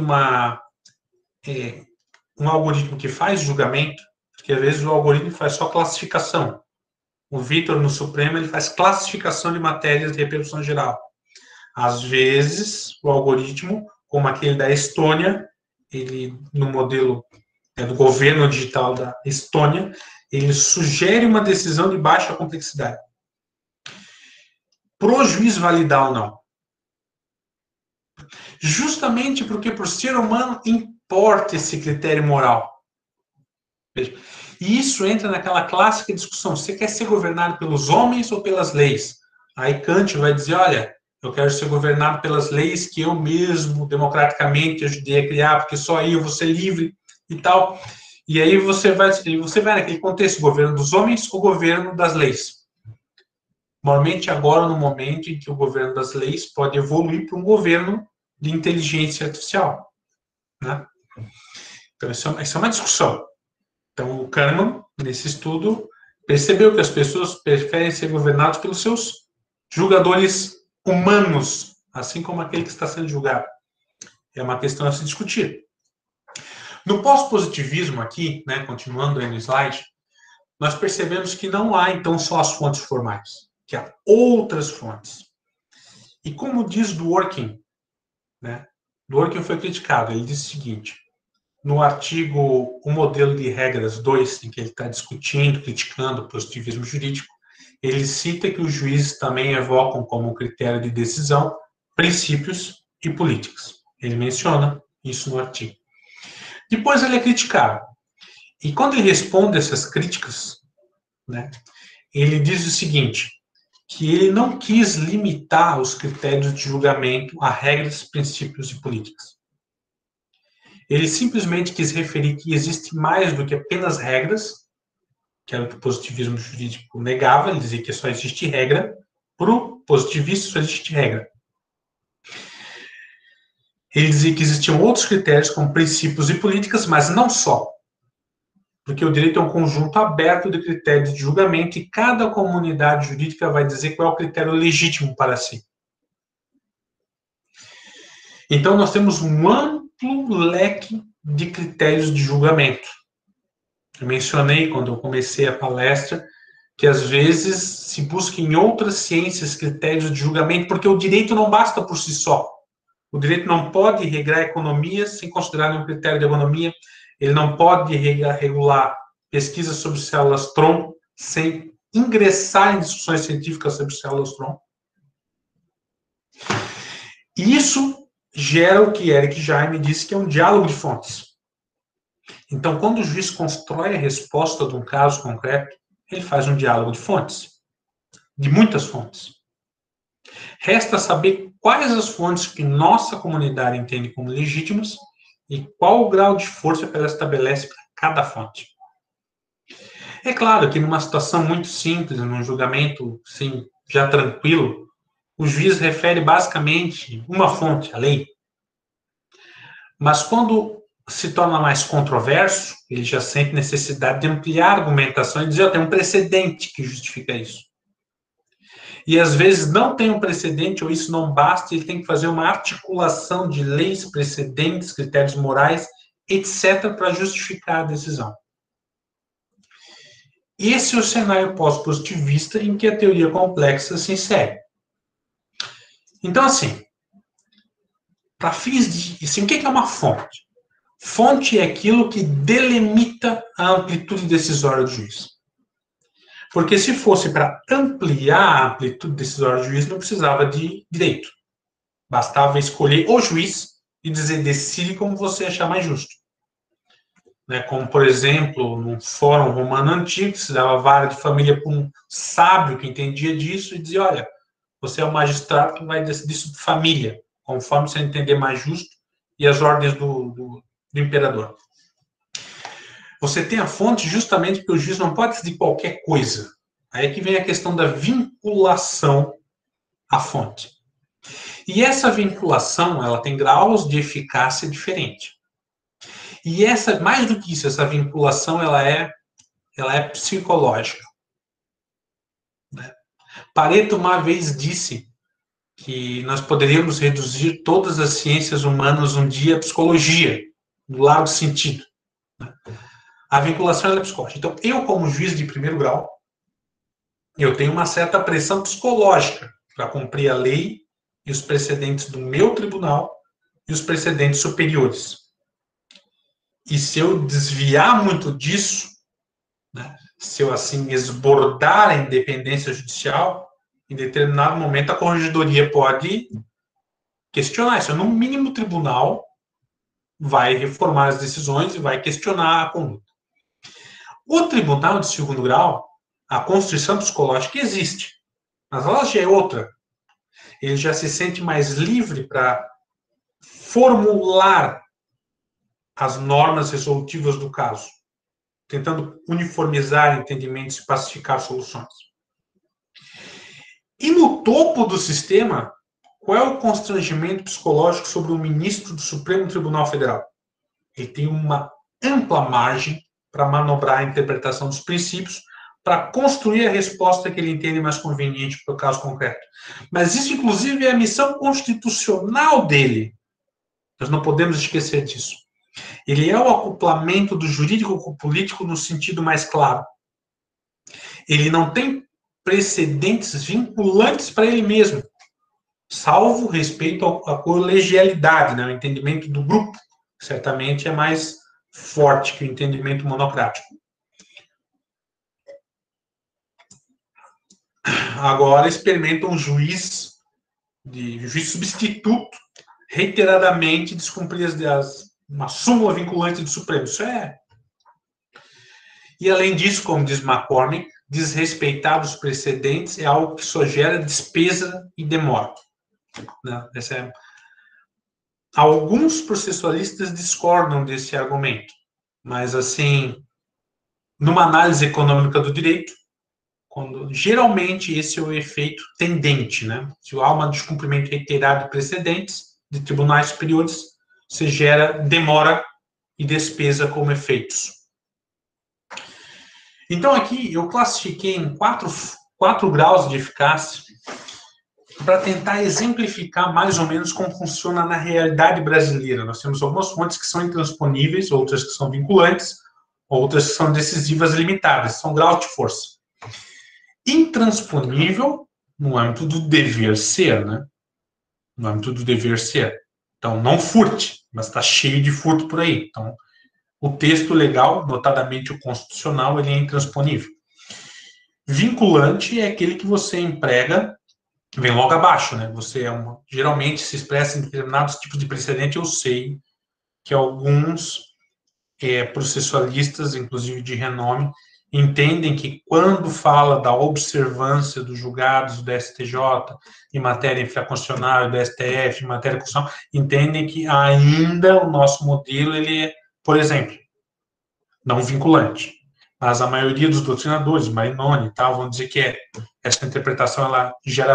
um algoritmo que faz julgamento, porque às vezes o algoritmo faz só classificação. O Vitor, no Supremo, ele faz classificação de matérias de repercussão geral. Às vezes, o algoritmo, como aquele da Estônia, ele, no modelo do governo digital da Estônia, ele sugere uma decisão de baixa complexidade. Para o juiz validar ou não. Justamente porque, por ser humano, importa esse critério moral. Veja. E isso entra naquela clássica discussão: você quer ser governado pelos homens ou pelas leis? Aí Kant vai dizer: olha, eu quero ser governado pelas leis que eu mesmo, democraticamente, ajudei a criar, porque só aí eu vou ser livre e tal. E aí você vai naquele contexto: governo dos homens ou governo das leis? Normalmente agora, no momento em que o governo das leis pode evoluir para um governo de inteligência artificial. né? Então, isso é uma discussão. Então, o Kahneman, nesse estudo, percebeu que as pessoas preferem ser governadas pelos seus julgadores humanos, assim como aquele que está sendo julgado. É uma questão a se discutir. No pós-positivismo aqui, né, continuando aí no slide, nós percebemos que não há, então, só as fontes formais, que há outras fontes. E como diz Dworkin, né, Dworkin foi criticado, ele disse o seguinte, no artigo O Modelo de Regras 2, em que ele está discutindo, criticando o positivismo jurídico, ele cita que os juízes também evocam como critério de decisão princípios e políticas. Ele menciona isso no artigo. Depois ele é criticado. E quando ele responde essas críticas, né, ele diz o seguinte, que ele não quis limitar os critérios de julgamento a regras, princípios e políticas. Ele simplesmente quis referir que existe mais do que apenas regras, que era o que o positivismo jurídico negava, ele dizia que só existe regra, para o positivista só existe regra. Ele dizia que existiam outros critérios, como princípios e políticas, mas não só. Porque o direito é um conjunto aberto de critérios de julgamento e cada comunidade jurídica vai dizer qual é o critério legítimo para si. Então, nós temos um amplo leque de critérios de julgamento. Eu mencionei, quando eu comecei a palestra, que às vezes se busca em outras ciências critérios de julgamento, porque o direito não basta por si só. O direito não pode regrar a economia sem considerar nenhum critério de economia, ele não pode regular pesquisas sobre células-tronco sem ingressar em discussões científicas sobre células-tronco. E isso gera o que Eric Jaime disse que é um diálogo de fontes. Então, quando o juiz constrói a resposta de um caso concreto, ele faz um diálogo de fontes, de muitas fontes. Resta saber quais as fontes que nossa comunidade entende como legítimas e qual o grau de força que ela estabelece para cada fonte. É claro que numa situação muito simples, num julgamento assim, já tranquilo, o juiz refere basicamente uma fonte, a lei. Mas quando se torna mais controverso, ele já sente necessidade de ampliar a argumentação e dizer, tem um precedente que justifica isso. E às vezes não tem um precedente, ou isso não basta, ele tem que fazer uma articulação de leis, precedentes, critérios morais, etc., para justificar a decisão. Esse é o cenário pós-positivista em que a teoria complexa se insere. Então, assim, para fins de... Assim, o que é uma fonte? Fonte é aquilo que delimita a amplitude decisória do juiz. Porque se fosse para ampliar a amplitude decisória do juiz, não precisava de direito. Bastava escolher o juiz e dizer, decide como você achar mais justo. Né, como, por exemplo, num fórum romano antigo, se dava vara de família para um sábio que entendia disso e dizia, olha, você é o magistrado que vai decidir sobre família, conforme você entender mais justo, e as ordens do imperador. Você tem a fonte justamente porque o juiz não pode decidir qualquer coisa. Aí é que vem a questão da vinculação à fonte. E essa vinculação, ela tem graus de eficácia diferentes. E essa, mais do que isso, essa vinculação, ela é psicológica. Né? Pareto uma vez disse que nós poderíamos reduzir todas as ciências humanas um dia à psicologia, no largo sentido. Né? A vinculação ela é psicológica. Então, eu, como juiz de primeiro grau, eu tenho uma certa pressão psicológica para cumprir a lei e os precedentes do meu tribunal e os precedentes superiores. E se eu desviar muito disso, né, se eu assim esbordar a independência judicial, em determinado momento a corregedoria pode questionar isso. No mínimo, o tribunal vai reformar as decisões e vai questionar a conduta. O tribunal de segundo grau, a constrição psicológica existe, mas ela já é outra. Ele já se sente mais livre para formular as normas resolutivas do caso, tentando uniformizar entendimentos e pacificar soluções. E no topo do sistema, qual é o constrangimento psicológico sobre o ministro do Supremo Tribunal Federal? ele tem uma ampla margem para manobrar a interpretação dos princípios, para construir a resposta que ele entende mais conveniente para o caso concreto. Mas isso, inclusive, é a missão constitucional dele. Nós não podemos esquecer disso. Ele é o acoplamento do jurídico com o político no sentido mais claro. Ele não tem precedentes vinculantes para ele mesmo, salvo respeito à colegialidade, né? O entendimento do grupo, certamente é mais forte que o entendimento monocrático. Agora experimenta um juiz substituto reiteradamente descumprir uma súmula vinculante do Supremo. Isso é. E além disso, como diz McCormick, desrespeitar os precedentes é algo que só gera despesa e demora. Alguns processualistas discordam desse argumento, mas, assim, numa análise econômica do direito, geralmente esse é o efeito tendente, né? Se há um descumprimento reiterado de precedentes de tribunais superiores, se gera demora e despesa como efeitos. Então, aqui eu classifiquei em quatro graus de eficácia para tentar exemplificar mais ou menos como funciona na realidade brasileira. Nós temos algumas fontes que são intransponíveis, outras que são vinculantes, outras que são decisivas limitadas, são graus de força. Intransponível no âmbito do dever ser, né? No âmbito do dever ser. Então, não furte, mas está cheio de furto por aí. Então, o texto legal, notadamente o constitucional, ele é intransponível. Vinculante é aquele que você emprega, vem logo abaixo, né? Você geralmente se expressa em determinados tipos de precedente. Eu sei que alguns processualistas, inclusive de renome, entendem que quando fala da observância dos julgados do STJ em matéria infraconstitucional, do STF em matéria constitucional, entendem que ainda o nosso modelo, ele é, por exemplo, não vinculante. Mas a maioria dos doutrinadores, Marinoni e tal, vão dizer que essa interpretação ela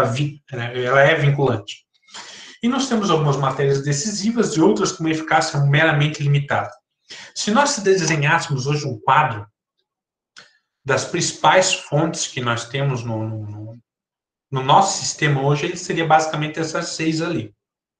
é vinculante. E nós temos algumas matérias decisivas e outras com uma eficácia meramente limitada. Se nós desenhássemos hoje um quadro das principais fontes que nós temos no nosso sistema hoje, ele seria basicamente essas 6 ali.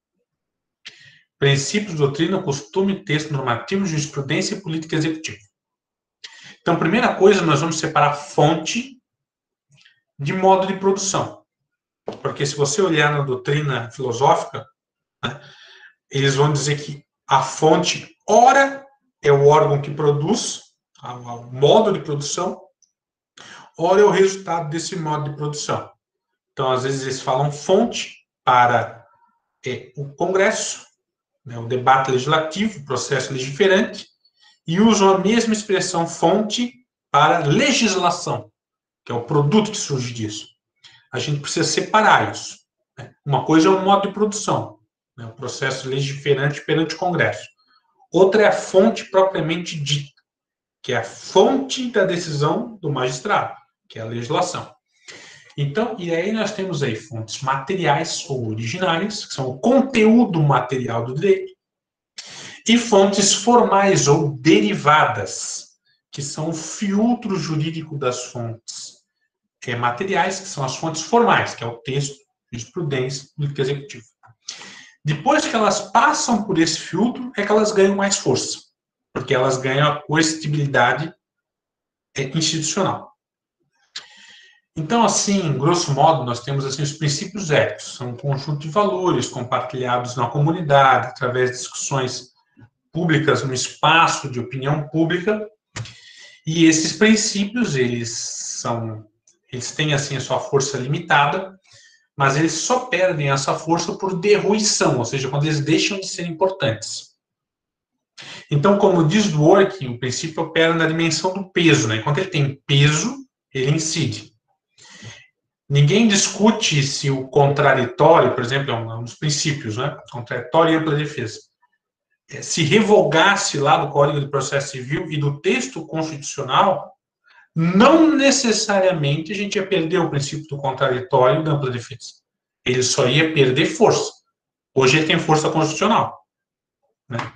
Princípios, doutrina, costume, texto normativo, jurisprudência e política executiva. Então, primeira coisa, nós vamos separar fonte de modo de produção. Porque se você olhar na doutrina filosófica, né, eles vão dizer que a fonte, ora, é o órgão que produz, o modo de produção, ora é o resultado desse modo de produção. Então, às vezes, eles falam fonte para o Congresso, né, o debate legislativo, o processo legiferante, e usam a mesma expressão fonte para legislação, que é o produto que surge disso. A gente precisa separar isso. Né? Uma coisa é o modo de produção, né, o processo legiferante perante o Congresso. Outra é a fonte propriamente dita, que é a fonte da decisão do magistrado, que é a legislação. Então, e aí nós temos aí fontes materiais ou originárias, que são o conteúdo material do direito, e fontes formais ou derivadas, que são o filtro jurídico das fontes materiais, que são as fontes formais, que é o texto, jurisprudência, política executiva. Depois que elas passam por esse filtro, é que elas ganham mais força, porque elas ganham a coercitibilidade institucional. Então, assim, grosso modo, nós temos assim, os princípios éticos, são um conjunto de valores compartilhados na comunidade, através de discussões públicas no espaço de opinião pública, e esses princípios, eles têm assim a sua força limitada, mas eles só perdem essa força por derruição, ou seja, quando eles deixam de ser importantes. Então, como diz Dworkin, o princípio opera na dimensão do peso, né? Enquanto ele tem peso, ele incide. Ninguém discute se o contraditório, por exemplo, é um dos princípios, né? Contraditório e ampla defesa. Se revogasse lá do Código de Processo Civil e do texto constitucional, não necessariamente a gente ia perder o princípio do contraditório e da ampla defesa. Ele só ia perder força. Hoje ele tem força constitucional, né?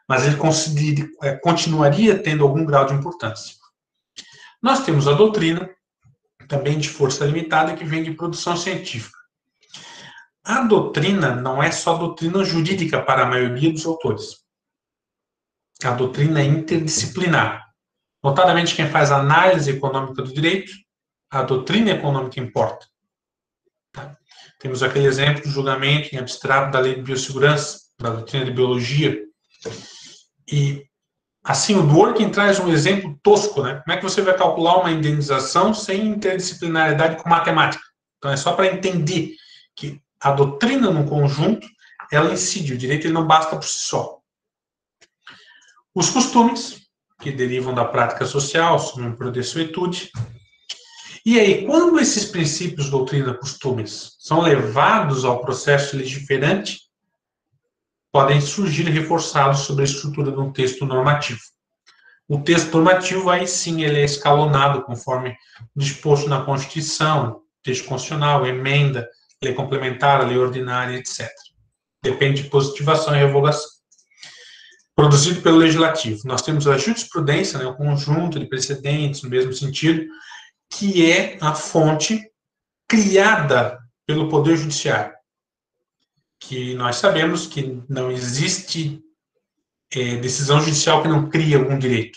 mas ele continuaria tendo algum grau de importância. Nós temos a doutrina, também de força limitada, que vem de produção científica. A doutrina não é só doutrina jurídica para a maioria dos autores. A doutrina é interdisciplinar. Notadamente, quem faz análise econômica do direito, a doutrina econômica importa. Tá? Temos aquele exemplo do julgamento em abstrato da lei de biossegurança, da doutrina de biologia. E, assim, o Dworkin traz um exemplo tosco, né? Como é que você vai calcular uma indenização sem interdisciplinaridade com matemática? Então, é só para entender que a doutrina no conjunto, ela incide. O direito ele não basta por si só. Os costumes, que derivam da prática social, sumem por desuetude. E aí, quando esses princípios, doutrina, costumes, são levados ao processo legiferante, podem surgir reforçados sobre a estrutura de um texto normativo. O texto normativo, aí sim, ele é escalonado conforme disposto na Constituição, texto constitucional, emenda, lei complementar, lei ordinária, etc. Depende de positivação e revogação. Produzido pelo Legislativo. Nós temos a jurisprudência, né, o conjunto de precedentes, no mesmo sentido, que é a fonte criada pelo Poder Judiciário. Que nós sabemos que não existe decisão judicial que não crie algum direito.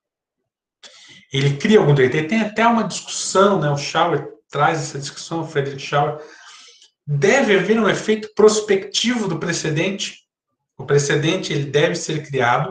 Ele cria algum direito. Ele tem até uma discussão, né, o Schauer traz essa discussão, o Friedrich Schauer. Deve haver um efeito prospectivo do precedente. O precedente ele deve ser criado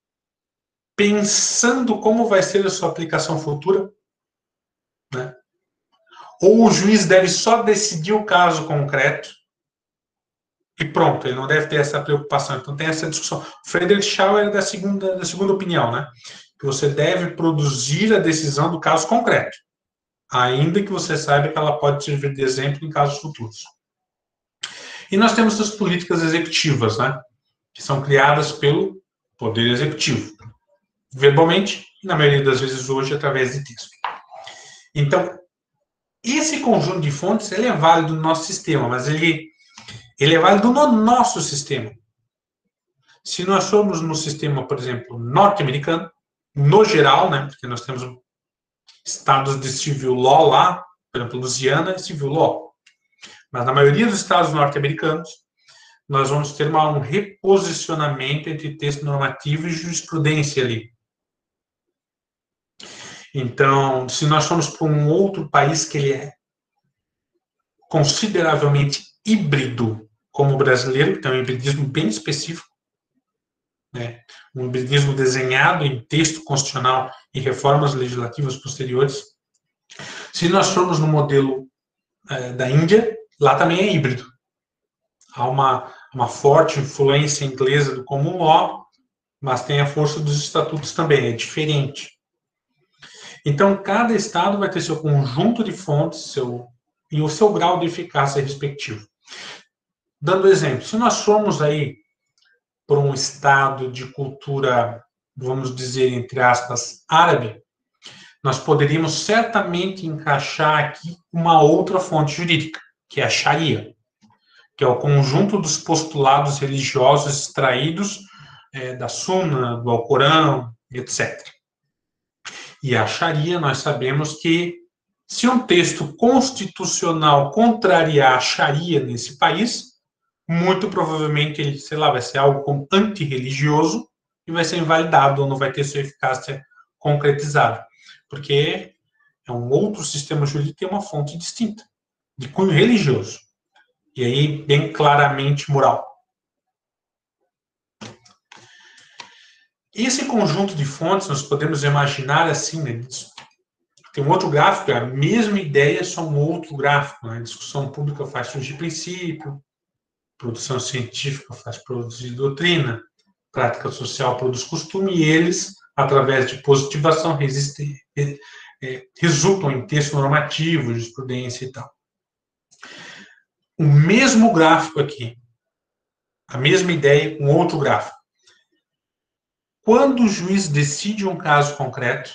pensando como vai ser a sua aplicação futura, né? Ou o juiz deve só decidir o caso concreto e pronto, ele não deve ter essa preocupação. Então tem essa discussão. Friedrich Schauer é da segunda opinião, né? Que você deve produzir a decisão do caso concreto, ainda que você saiba que ela pode servir de exemplo em casos futuros. E nós temos as políticas executivas, né? Que são criadas pelo Poder Executivo, verbalmente, e na maioria das vezes hoje através de texto. Então, esse conjunto de fontes ele é válido no nosso sistema, mas ele é válido no nosso sistema. Se nós formos no sistema, por exemplo, norte-americano, no geral, né, porque nós temos estados de civil law lá, por exemplo, Louisiana é civil law, mas na maioria dos estados norte-americanos, nós vamos ter um reposicionamento entre texto normativo e jurisprudência ali. Então, se nós formos para um outro país que ele é consideravelmente híbrido, como o brasileiro, que tem um hibridismo bem específico, né? Um hibridismo desenhado em texto constitucional e reformas legislativas posteriores. Se nós formos no modelo da Índia, lá também é híbrido. Há uma forte influência inglesa do common law, mas tem a força dos estatutos também, é diferente. Então, cada estado vai ter seu conjunto de fontes e o seu grau de eficácia respectivo. Dando exemplo, se nós formos aí por um estado de cultura, vamos dizer, entre aspas, árabe, nós poderíamos certamente encaixar aqui uma outra fonte jurídica, que é a Sharia, que é o conjunto dos postulados religiosos extraídos da Sunna, do Alcorão, etc. E a Sharia, nós sabemos que se um texto constitucional contrariar a Sharia nesse país, muito provavelmente ele, sei lá, vai ser algo como antirreligioso e vai ser invalidado ou não vai ter sua eficácia concretizada. Porque é um outro sistema jurídico que tem uma fonte distinta, de cunho religioso. E aí, bem claramente moral. Esse conjunto de fontes, nós podemos imaginar assim, né? Tem um outro gráfico, é a mesma ideia, só um outro gráfico. Né? A discussão pública faz surgir princípio, produção científica faz produzir doutrina, prática social produz costume, e eles, através de positivação, resultam em texto normativo, jurisprudência e tal. O mesmo gráfico aqui, a mesma ideia com outro gráfico. Quando o juiz decide um caso concreto,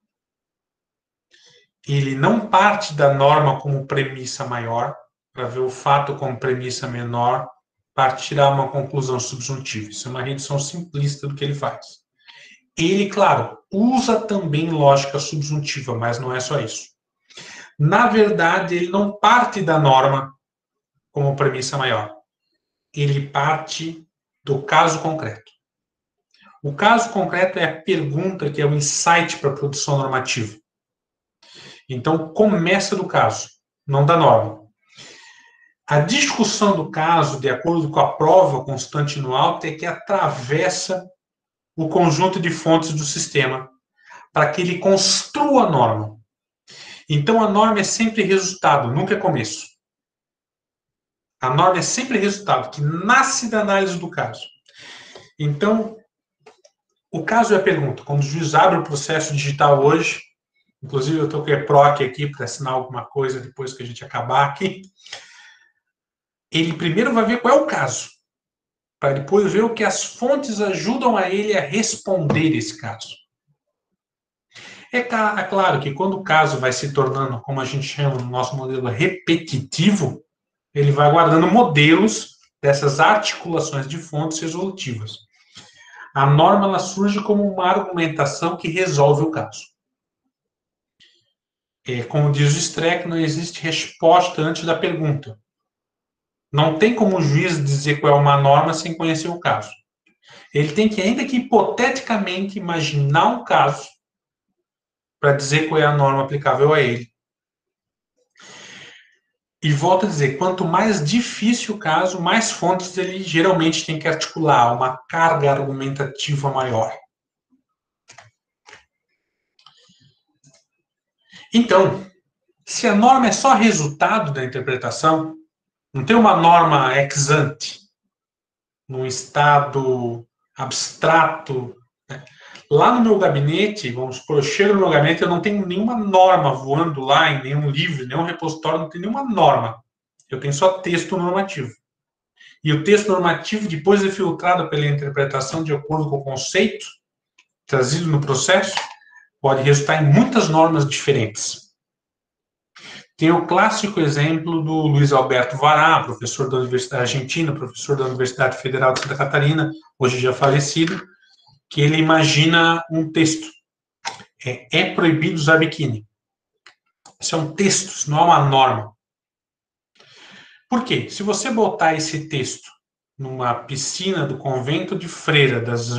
ele não parte da norma como premissa maior, para ver o fato como premissa menor, para tirar uma conclusão subjuntiva. Isso é uma redução simplista do que ele faz. Ele, claro, usa também lógica subjuntiva, mas não é só isso. Na verdade, ele não parte da norma como premissa maior. Ele parte do caso concreto. O caso concreto é a pergunta que é o insight para a produção normativa. Então, começa do caso, não da norma. A discussão do caso, de acordo com a prova constante no alto, é que atravessa o conjunto de fontes do sistema para que ele construa a norma. Então, a norma é sempre resultado, nunca é começo. A norma é sempre resultado, que nasce da análise do caso. Então, o caso é a pergunta. Quando o juiz abre o processo digital hoje, inclusive eu estou com o EPROC aqui para assinar alguma coisa depois que a gente acabar aqui, ele primeiro vai ver qual é o caso, para depois ver o que as fontes ajudam a ele a responder esse caso. É claro que quando o caso vai se tornando, como a gente chama no nosso modelo, repetitivo, ele vai guardando modelos dessas articulações de fontes resolutivas. A norma ela surge como uma argumentação que resolve o caso. Como diz o Streck, não existe resposta antes da pergunta. Não tem como o juiz dizer qual é uma norma sem conhecer o caso. Ele tem que, ainda que hipoteticamente, imaginar um caso para dizer qual é a norma aplicável a ele. E volto a dizer, quanto mais difícil o caso, mais fontes ele geralmente tem que articular, uma carga argumentativa maior. Então, se a norma é só resultado da interpretação, não tem uma norma ex ante, num estado abstrato, né? Lá no meu gabinete, vamos supor, eu chego no meu gabinete, eu não tenho nenhuma norma voando lá, em nenhum livro, nenhum repositório, não tem nenhuma norma. Eu tenho só texto normativo. E o texto normativo, depois é filtrado pela interpretação de acordo com o conceito trazido no processo, pode resultar em muitas normas diferentes. Tem o clássico exemplo do Luiz Alberto Vará, professor da Universidade Argentina, professor da Universidade Federal de Santa Catarina, hoje já falecido, que ele imagina um texto. É proibido usar biquíni. Isso é um texto, isso não é uma norma. Por quê? Se você botar esse texto numa piscina do convento de Freira,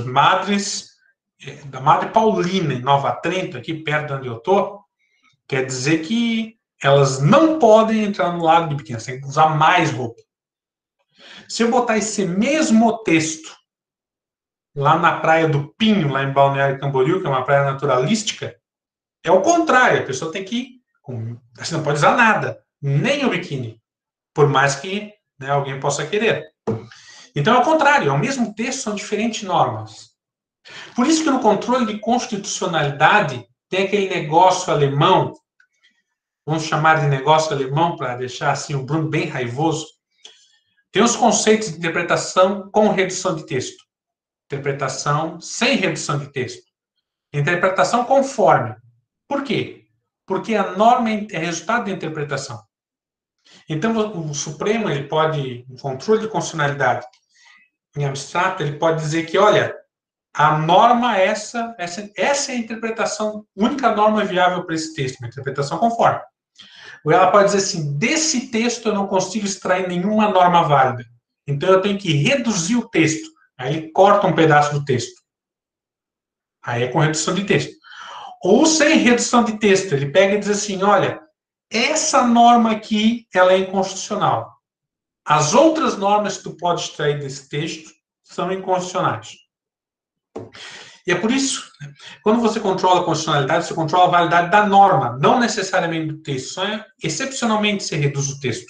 da Madre Paulina, em Nova Trento, aqui perto de onde eu estou, quer dizer que elas não podem entrar no lago de biquíni, tem que usar mais roupa. Se eu botar esse mesmo texto lá na Praia do Pinho, lá em Balneário Camboriú, que é uma praia naturalística, é o contrário, a pessoa tem que ir, você não pode usar nada, nem o biquíni, por mais que, né, alguém possa querer. Então é o contrário, é o mesmo texto, são diferentes normas. Por isso que no controle de constitucionalidade tem aquele negócio alemão, vamos chamar de negócio alemão para deixar assim o Bruno bem raivoso. Tem os conceitos de interpretação com redução de texto, interpretação sem redução de texto, interpretação conforme. Por quê? Porque a norma é resultado da interpretação. Então o Supremo ele pode, no controle de constitucionalidade em abstrato, ele pode dizer que, olha, a norma essa é a interpretação, única norma viável para esse texto, uma interpretação conforme. Ou ela pode dizer assim, desse texto eu não consigo extrair nenhuma norma válida. Então eu tenho que reduzir o texto. Aí ele corta um pedaço do texto. Aí é com redução de texto. Ou sem redução de texto, ele pega e diz assim, olha, essa norma aqui, ela é inconstitucional. As outras normas que tu pode extrair desse texto são inconstitucionais. E é por isso, quando você controla a constitucionalidade, você controla a validade da norma, não necessariamente do texto. Só excepcionalmente você reduz o texto.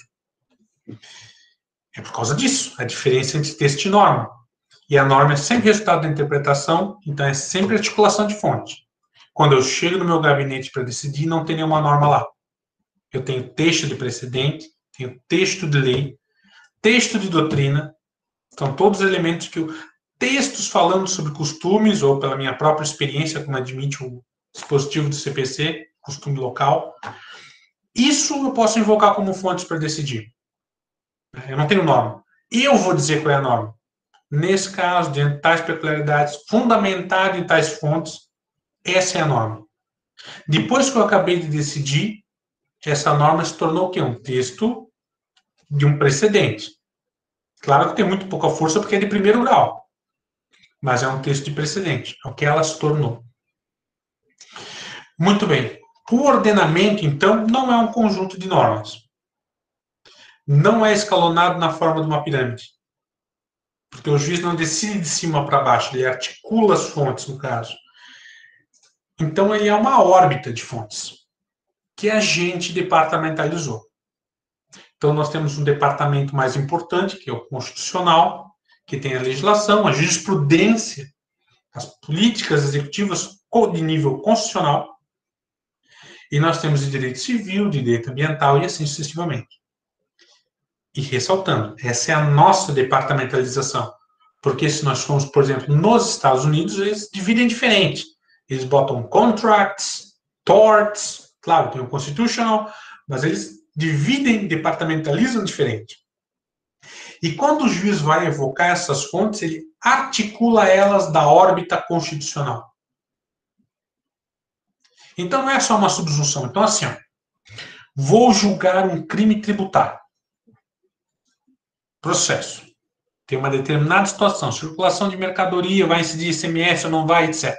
É por causa disso, a diferença entre texto e norma. E a norma é sempre resultado da interpretação, então é sempre articulação de fonte. Quando eu chego no meu gabinete para decidir, não tem nenhuma norma lá. Eu tenho texto de precedente, tenho texto de lei, texto de doutrina, são todos elementos que textos falando sobre costumes, ou pela minha própria experiência, como admite o dispositivo do CPC, costume local. Isso eu posso invocar como fontes para decidir. Eu não tenho norma. Eu vou dizer qual é a norma. Nesse caso, diante de tais peculiaridades, fundamentado em tais fontes, essa é a norma. Depois que eu acabei de decidir, essa norma se tornou o quê? Um texto de um precedente. Claro que tem muito pouca força porque é de primeiro grau, mas é um texto de precedente, é o que ela se tornou. Muito bem. O ordenamento, então, não é um conjunto de normas. Não é escalonado na forma de uma pirâmide. Porque o juiz não decide de cima para baixo, ele articula as fontes, no caso. Então, ele é uma órbita de fontes que a gente departamentalizou. Então, nós temos um departamento mais importante, que é o constitucional, que tem a legislação, a jurisprudência, as políticas executivas de nível constitucional, e nós temos o direito civil, direito ambiental e assim sucessivamente. E ressaltando, essa é a nossa departamentalização. Porque se nós formos, por exemplo, nos Estados Unidos, eles dividem diferente. Eles botam contracts, torts, claro, tem o constitutional, mas eles dividem, departamentalizam diferente. E quando o juiz vai evocar essas fontes, ele articula elas da órbita constitucional. Então não é só uma subjunção. Então assim, ó, vou julgar um crime tributário. Processo. Tem uma determinada situação, circulação de mercadoria, vai incidir ICMS ou não vai, etc.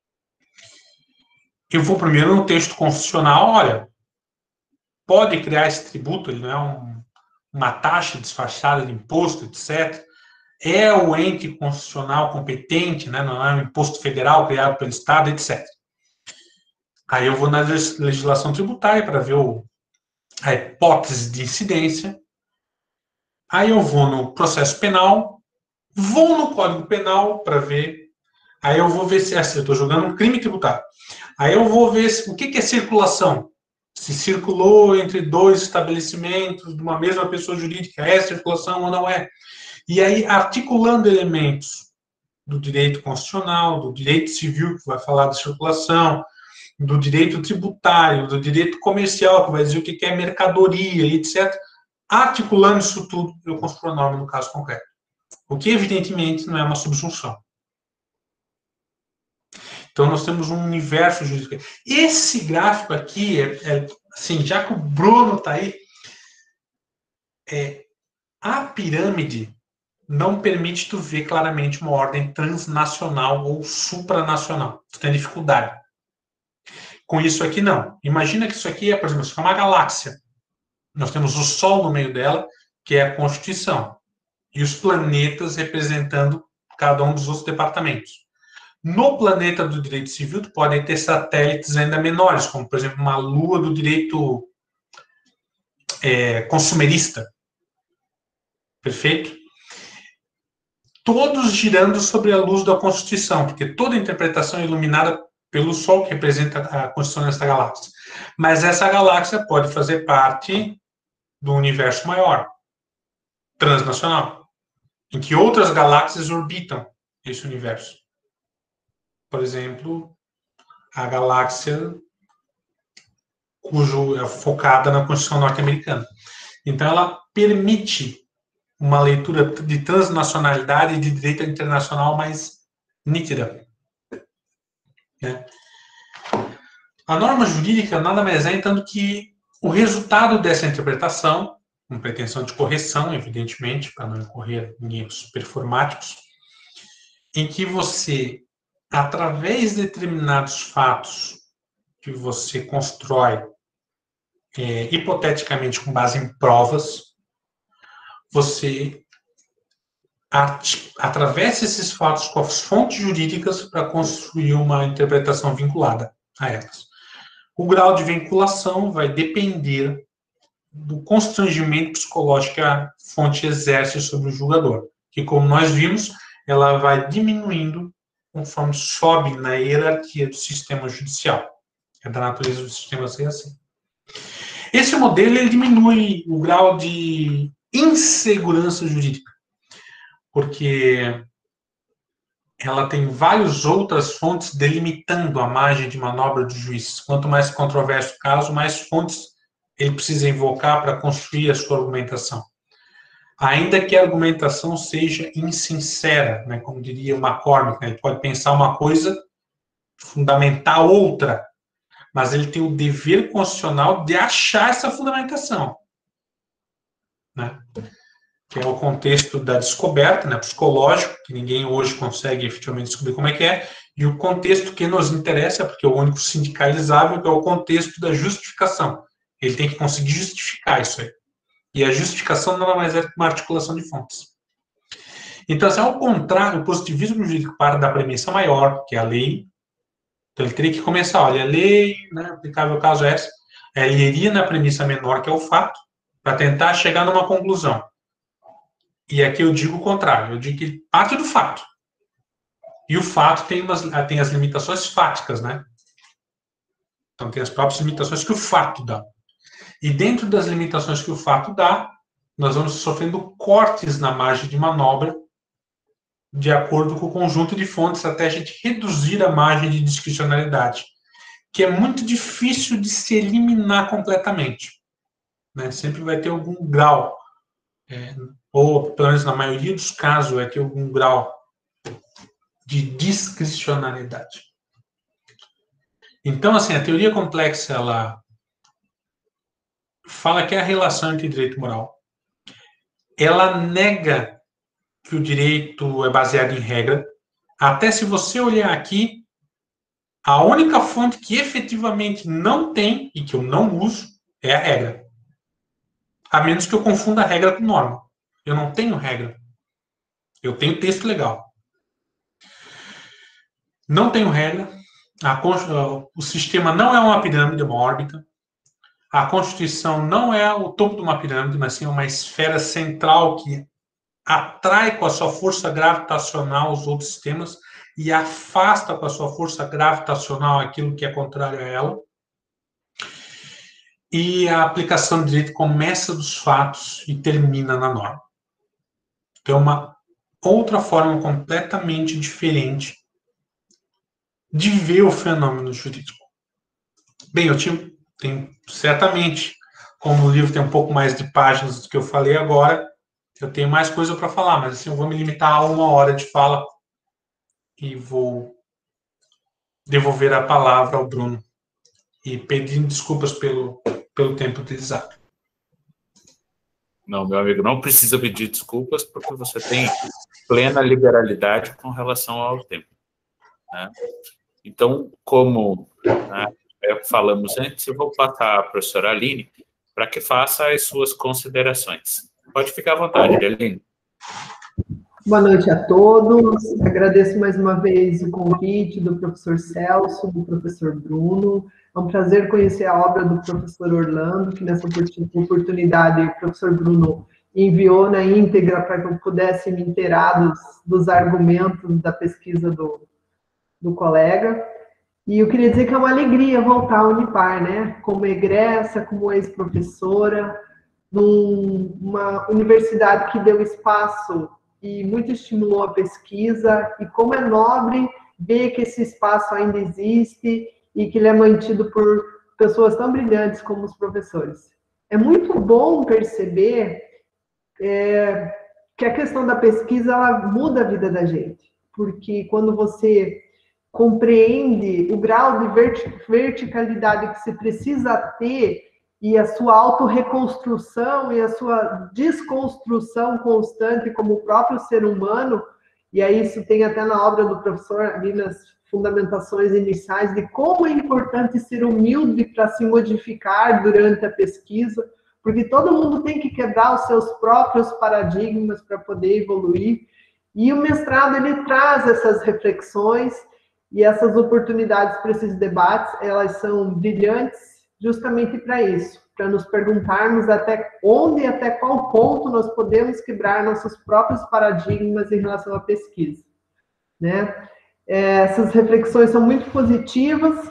Eu vou primeiro no texto constitucional, olha, pode criar esse tributo, ele não é uma taxa disfarçada de imposto, etc. É o ente constitucional competente, né, não é um imposto federal criado pelo Estado, etc. Aí eu vou na legislação tributária para ver a hipótese de incidência. Aí eu vou no processo penal, vou no Código Penal para ver. Aí eu vou ver se eu estou julgando um crime tributário. Aí eu vou ver o que é circulação. Se circulou entre dois estabelecimentos de uma mesma pessoa jurídica, é circulação ou não é. E aí, articulando elementos do direito constitucional, do direito civil, que vai falar de circulação, do direito tributário, do direito comercial, que vai dizer o que é mercadoria, etc. Articulando isso tudo, eu construo a norma no caso concreto. O que, evidentemente, não é uma subjunção. Então, nós temos um universo jurídico. Esse gráfico aqui, assim, já que o Bruno está aí, a pirâmide não permite tu ver claramente uma ordem transnacional ou supranacional. Tu tem dificuldade. Com isso aqui, não. Imagina que isso aqui é, por exemplo, uma galáxia. Nós temos o Sol no meio dela, que é a Constituição. E os planetas representando cada um dos outros departamentos. No planeta do direito civil, tu pode ter satélites ainda menores, como, por exemplo, uma lua do direito consumerista. Perfeito? Todos girando sobre a luz da Constituição, porque toda interpretação é iluminada pelo Sol, que representa a Constituição dessa galáxia. Mas essa galáxia pode fazer parte do universo maior, transnacional, em que outras galáxias orbitam esse universo. Por exemplo, a galáxia cujo é focada na Constituição norte-americana. Então, ela permite uma leitura de transnacionalidade e de direito internacional mais nítida. A norma jurídica nada mais é, então, do que o resultado dessa interpretação, com pretensão de correção, evidentemente, para não incorrer em erros performáticos, em que você, através de determinados fatos que você constrói, hipoteticamente com base em provas, você atravessa esses fatos com as fontes jurídicas para construir uma interpretação vinculada a elas. O grau de vinculação vai depender do constrangimento psicológico que a fonte exerce sobre o julgador, que, como nós vimos, ela vai diminuindo conforme sobe na hierarquia do sistema judicial. É da natureza do sistema ser assim. Esse modelo ele diminui o grau de insegurança jurídica, porque ela tem várias outras fontes delimitando a margem de manobra do juiz. Quanto mais controverso o caso, mais fontes ele precisa invocar para construir a sua argumentação. ainda que a argumentação seja insincera, né, como diria o McCormick, né, ele pode pensar uma coisa, fundamentar outra, mas ele tem o dever constitucional de achar essa fundamentação, né, que é o contexto da descoberta, né, psicológico, que ninguém hoje consegue efetivamente descobrir como é que é, e o contexto que nos interessa, porque é o único sindicalizável, que é o contexto da justificação. Ele tem que conseguir justificar isso aí. E a justificação nada mais é que uma articulação de fontes. Então, assim, ao contrário, o positivismo jurídico parte da premissa maior, que é a lei. Então, ele teria que começar, olha, a lei, né, aplicável ao caso é essa. Ele iria na premissa menor, que é o fato, para tentar chegar numa conclusão. E aqui eu digo o contrário, eu digo que ele parte do fato. E o fato tem as limitações fáticas, né? Então, tem as próprias limitações que o fato dá. E dentro das limitações que o fato dá, nós vamos sofrendo cortes na margem de manobra de acordo com o conjunto de fontes até a gente reduzir a margem de discricionalidade, que é muito difícil de se eliminar completamente, né? Sempre vai ter algum grau, ou pelo menos na maioria dos casos vai ter algum grau de discricionalidade. Então, assim, a teoria complexa, ela fala que é a relação entre direito e moral. Ela nega que o direito é baseado em regra. Até se você olhar aqui, a única fonte que efetivamente não tem, e que eu não uso, é a regra. A menos que eu confunda a regra com norma. Eu não tenho regra. Eu tenho texto legal. Não tenho regra. O sistema não é uma pirâmide, é uma órbita. A Constituição não é o topo de uma pirâmide, mas sim uma esfera central que atrai com a sua força gravitacional os outros sistemas e afasta com a sua força gravitacional aquilo que é contrário a ela. E a aplicação do direito começa dos fatos e termina na norma. Então, é uma outra forma completamente diferente de ver o fenômeno jurídico. Bem, eu tenho certamente, como o livro tem um pouco mais de páginas do que eu falei agora, eu tenho mais coisa para falar, mas assim, eu vou me limitar a 1 hora de fala e vou devolver a palavra ao Bruno e pedindo desculpas pelo tempo utilizado. Não, meu amigo, não precisa pedir desculpas porque você tem plena liberalidade com relação ao tempo, né? Então, como, né, falamos antes, eu vou passar a professora Aline para que faça as suas considerações. Pode ficar à vontade, Aline. Boa noite a todos. Agradeço mais uma vez o convite do professor Celso, do professor Bruno. É um prazer conhecer a obra do professor Orlando, que nessa oportunidade o professor Bruno enviou na íntegra para que eu pudesse me inteirar dos argumentos da pesquisa do colega. E eu queria dizer que é uma alegria voltar à Unipar, né? Como egressa, como ex-professora, numa universidade que deu espaço e muito estimulou a pesquisa, e como é nobre ver que esse espaço ainda existe e que ele é mantido por pessoas tão brilhantes como os professores. É muito bom perceber que a questão da pesquisa, ela muda a vida da gente, porque quando você compreende o grau de verticalidade que você precisa ter e a sua autorreconstrução e a sua desconstrução constante como o próprio ser humano, e aí isso tem até na obra do professor, ali nas fundamentações iniciais, de como é importante ser humilde para se modificar durante a pesquisa, porque todo mundo tem que quebrar os seus próprios paradigmas para poder evoluir, e o mestrado, ele traz essas reflexões e essas oportunidades para esses debates, elas são brilhantes justamente para isso, para nos perguntarmos até onde e até qual ponto nós podemos quebrar nossos próprios paradigmas em relação à pesquisa, né? Essas reflexões são muito positivas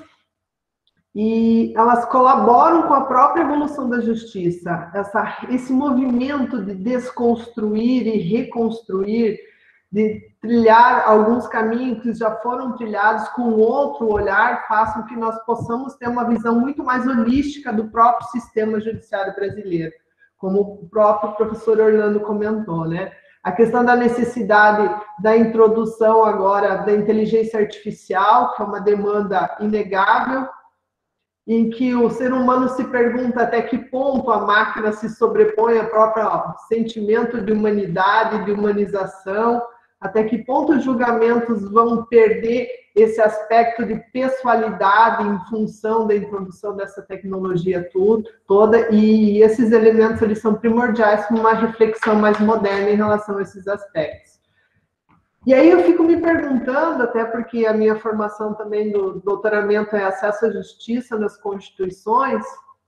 e elas colaboram com a própria evolução da justiça, esse movimento de desconstruir e reconstruir, de trilhar alguns caminhos que já foram trilhados com outro olhar, façam que nós possamos ter uma visão muito mais holística do próprio sistema judiciário brasileiro, como o próprio professor Orlando comentou, né? A questão da necessidade da introdução agora da inteligência artificial, que é uma demanda inegável, em que o ser humano se pergunta até que ponto a máquina se sobrepõe ao próprio sentimento de humanidade, de humanização, até que ponto os julgamentos vão perder esse aspecto de pessoalidade em função da introdução dessa tecnologia toda, e esses elementos eles são primordiais para uma reflexão mais moderna em relação a esses aspectos. E aí eu fico me perguntando, até porque a minha formação também do doutoramento é acesso à justiça nas constituições,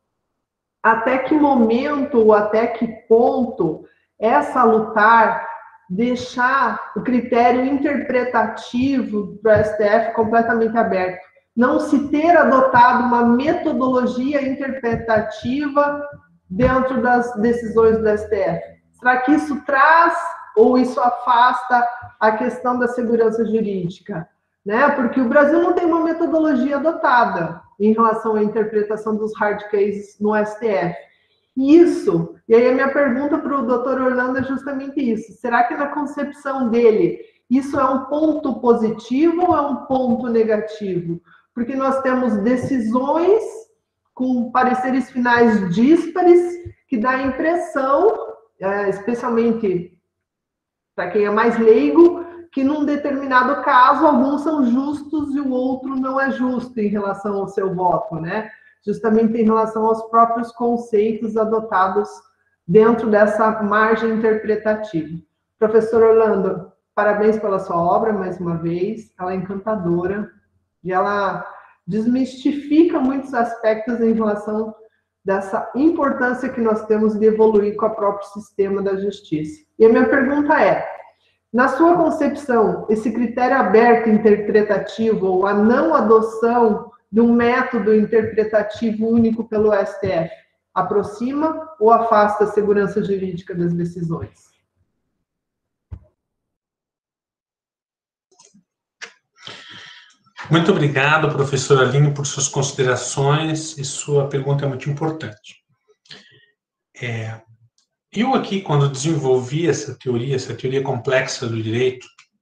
até que momento ou até que ponto é salutar deixar o critério interpretativo do STF completamente aberto. Não se ter adotado uma metodologia interpretativa dentro das decisões do STF. Será que isso traz ou isso afasta a questão da segurança jurídica? Né? Porque o Brasil não tem uma metodologia adotada em relação à interpretação dos hard cases no STF. Isso, e aí a minha pergunta para o doutor Orlando é justamente isso. Será que na concepção dele, isso é um ponto positivo ou é um ponto negativo? Porque nós temos decisões com pareceres finais díspares que dá a impressão, especialmente para quem é mais leigo, que num determinado caso alguns são justos e o outro não é justo em relação ao seu voto, né? Justamente em relação aos próprios conceitos adotados dentro dessa margem interpretativa. Professor Orlando, parabéns pela sua obra, mais uma vez, ela é encantadora, e ela desmistifica muitos aspectos em relação dessa importância que nós temos de evoluir com o próprio sistema da justiça. E a minha pergunta é, na sua concepção, esse critério aberto interpretativo ou a não adoção de um método interpretativo único pelo STF, aproxima ou afasta a segurança jurídica das decisões? Muito obrigado, professora Aline, por suas considerações, e sua pergunta é muito importante. Eu aqui, quando desenvolvi essa teoria complexa do direito,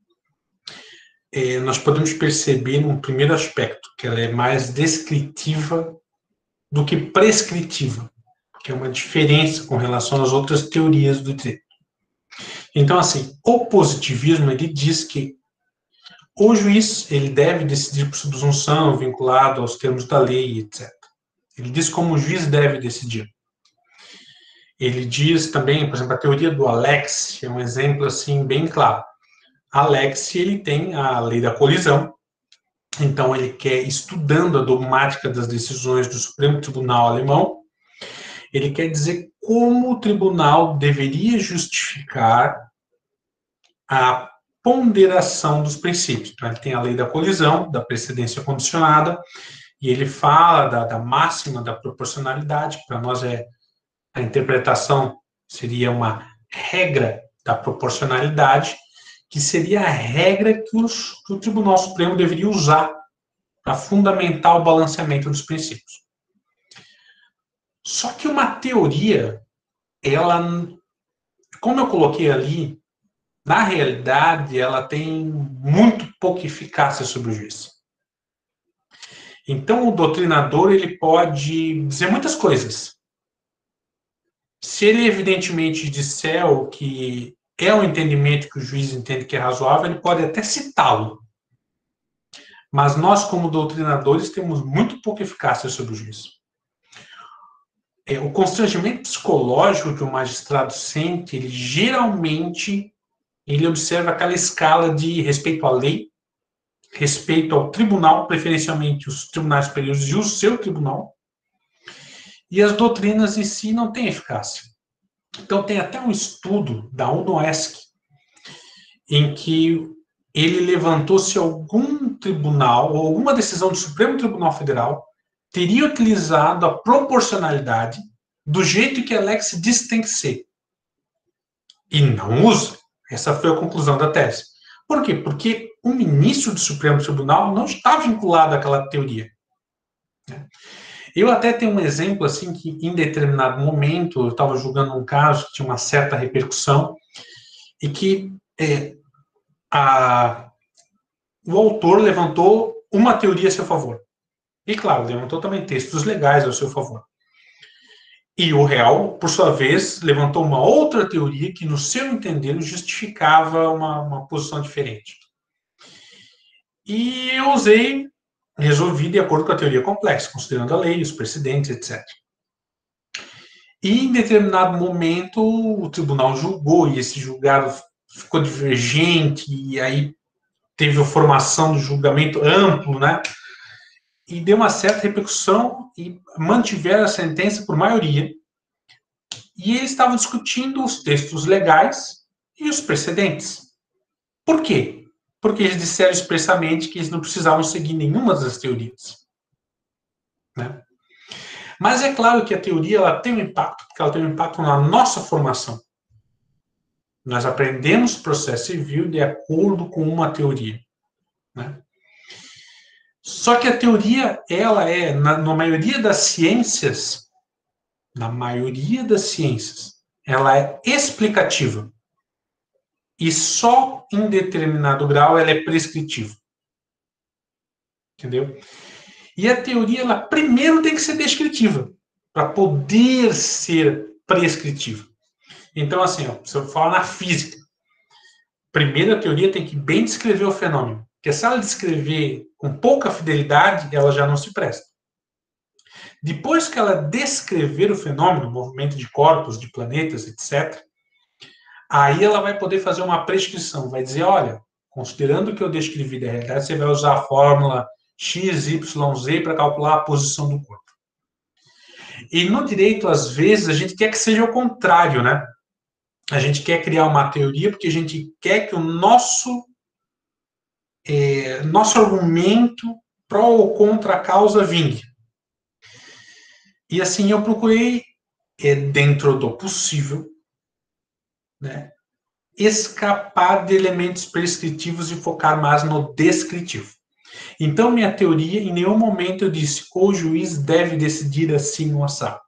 nós podemos perceber um primeiro aspecto, que ela é mais descritiva do que prescritiva, que é uma diferença com relação às outras teorias do direito. Então, assim, o positivismo, ele diz que o juiz, ele deve decidir por subsunção, vinculado aos termos da lei, etc. Ele diz como o juiz deve decidir. Ele diz também, por exemplo, a teoria do Alex, é um exemplo, assim, bem claro. Alex, ele tem a lei da colisão, então ele quer, estudando a dogmática das decisões do Supremo Tribunal Alemão, ele quer dizer como o tribunal deveria justificar a ponderação dos princípios. Então, ele tem a lei da colisão, da precedência condicionada, e ele fala da máxima da proporcionalidade, que para nós a interpretação seria uma regra da proporcionalidade, que seria a regra que o Tribunal Supremo deveria usar para fundamentar o balanceamento dos princípios. Só que uma teoria, ela, como eu coloquei ali, na realidade, ela tem muito pouca eficácia sobre o juiz. Então, o doutrinador, ele pode dizer muitas coisas. Se ele, evidentemente, disser o que é o entendimento que o juiz entende que é razoável, ele pode até citá-lo. Mas nós, como doutrinadores, temos muito pouca eficácia sobre o juiz. O constrangimento psicológico que o magistrado sente, ele geralmente, ele observa aquela escala de respeito à lei, respeito ao tribunal, preferencialmente os tribunais superiores e o seu tribunal, e as doutrinas em si não têm eficácia. Então, tem até um estudo da UNOESC, em que ele levantou se algum tribunal, ou alguma decisão do Supremo Tribunal Federal, teria utilizado a proporcionalidade do jeito que a Alex diz que tem que ser. E não usa. Essa foi a conclusão da tese. Por quê? Porque o ministro do Supremo Tribunal não está vinculado àquela teoria. Eu até tenho um exemplo, assim, que em determinado momento, eu estava julgando um caso que tinha uma certa repercussão, e que o autor levantou uma teoria a seu favor. E, claro, levantou também textos legais ao seu favor. E o réu, por sua vez, levantou uma outra teoria que, no seu entender, justificava uma posição diferente. E eu resolvi de acordo com a teoria complexa, considerando a lei, os precedentes, etc. E, em determinado momento, o tribunal julgou, e esse julgado ficou divergente, e aí teve a formação do julgamento amplo, né? E deu uma certa repercussão, e mantiveram a sentença por maioria. E eles estavam discutindo os textos legais e os precedentes. Por quê? Porque eles disseram expressamente que eles não precisavam seguir nenhuma das teorias. Né? Mas é claro que a teoria ela tem um impacto, porque ela tem um impacto na nossa formação. Nós aprendemos processo civil de acordo com uma teoria. Né? Só que a teoria, ela na maioria das ciências, ela é explicativa. E só em determinado grau ela é prescritiva. Entendeu? E a teoria, ela primeiro tem que ser descritiva, para poder ser prescritiva. Então, assim, se eu falar na física, primeiro a teoria tem que bem descrever o fenômeno. Porque se ela descrever com pouca fidelidade, ela já não se presta. Depois que ela descrever o fenômeno, o movimento de corpos, de planetas, etc., aí ela vai poder fazer uma prescrição. Vai dizer, olha, considerando que eu descrevi da realidade, você vai usar a fórmula X, Y, Z para calcular a posição do corpo. E no direito, às vezes, a gente quer que seja o contrário, né? A gente quer criar uma teoria porque a gente quer que o nosso argumento pró ou contra a causa vingue. E assim, eu procurei, dentro do possível, né, escapar de elementos prescritivos e focar mais no descritivo. Então, minha teoria, em nenhum momento eu disse o juiz deve decidir assim ou assado.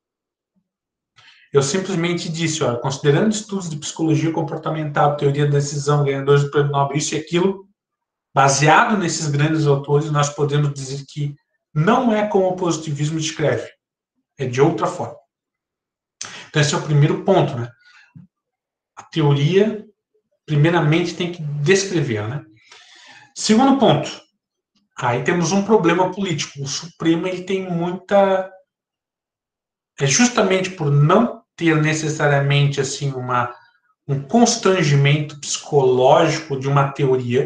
Eu simplesmente disse, olha, considerando estudos de psicologia comportamental, teoria da decisão, ganhadores do prêmio Nobel, isso e aquilo, baseado nesses grandes autores, nós podemos dizer que não é como o positivismo descreve, é de outra forma. Então, esse é o primeiro ponto, né? A teoria, primeiramente, tem que descrever, né? Segundo ponto, aí temos um problema político. O Supremo, ele tem muita... justamente por não ter necessariamente, assim, um constrangimento psicológico de uma teoria,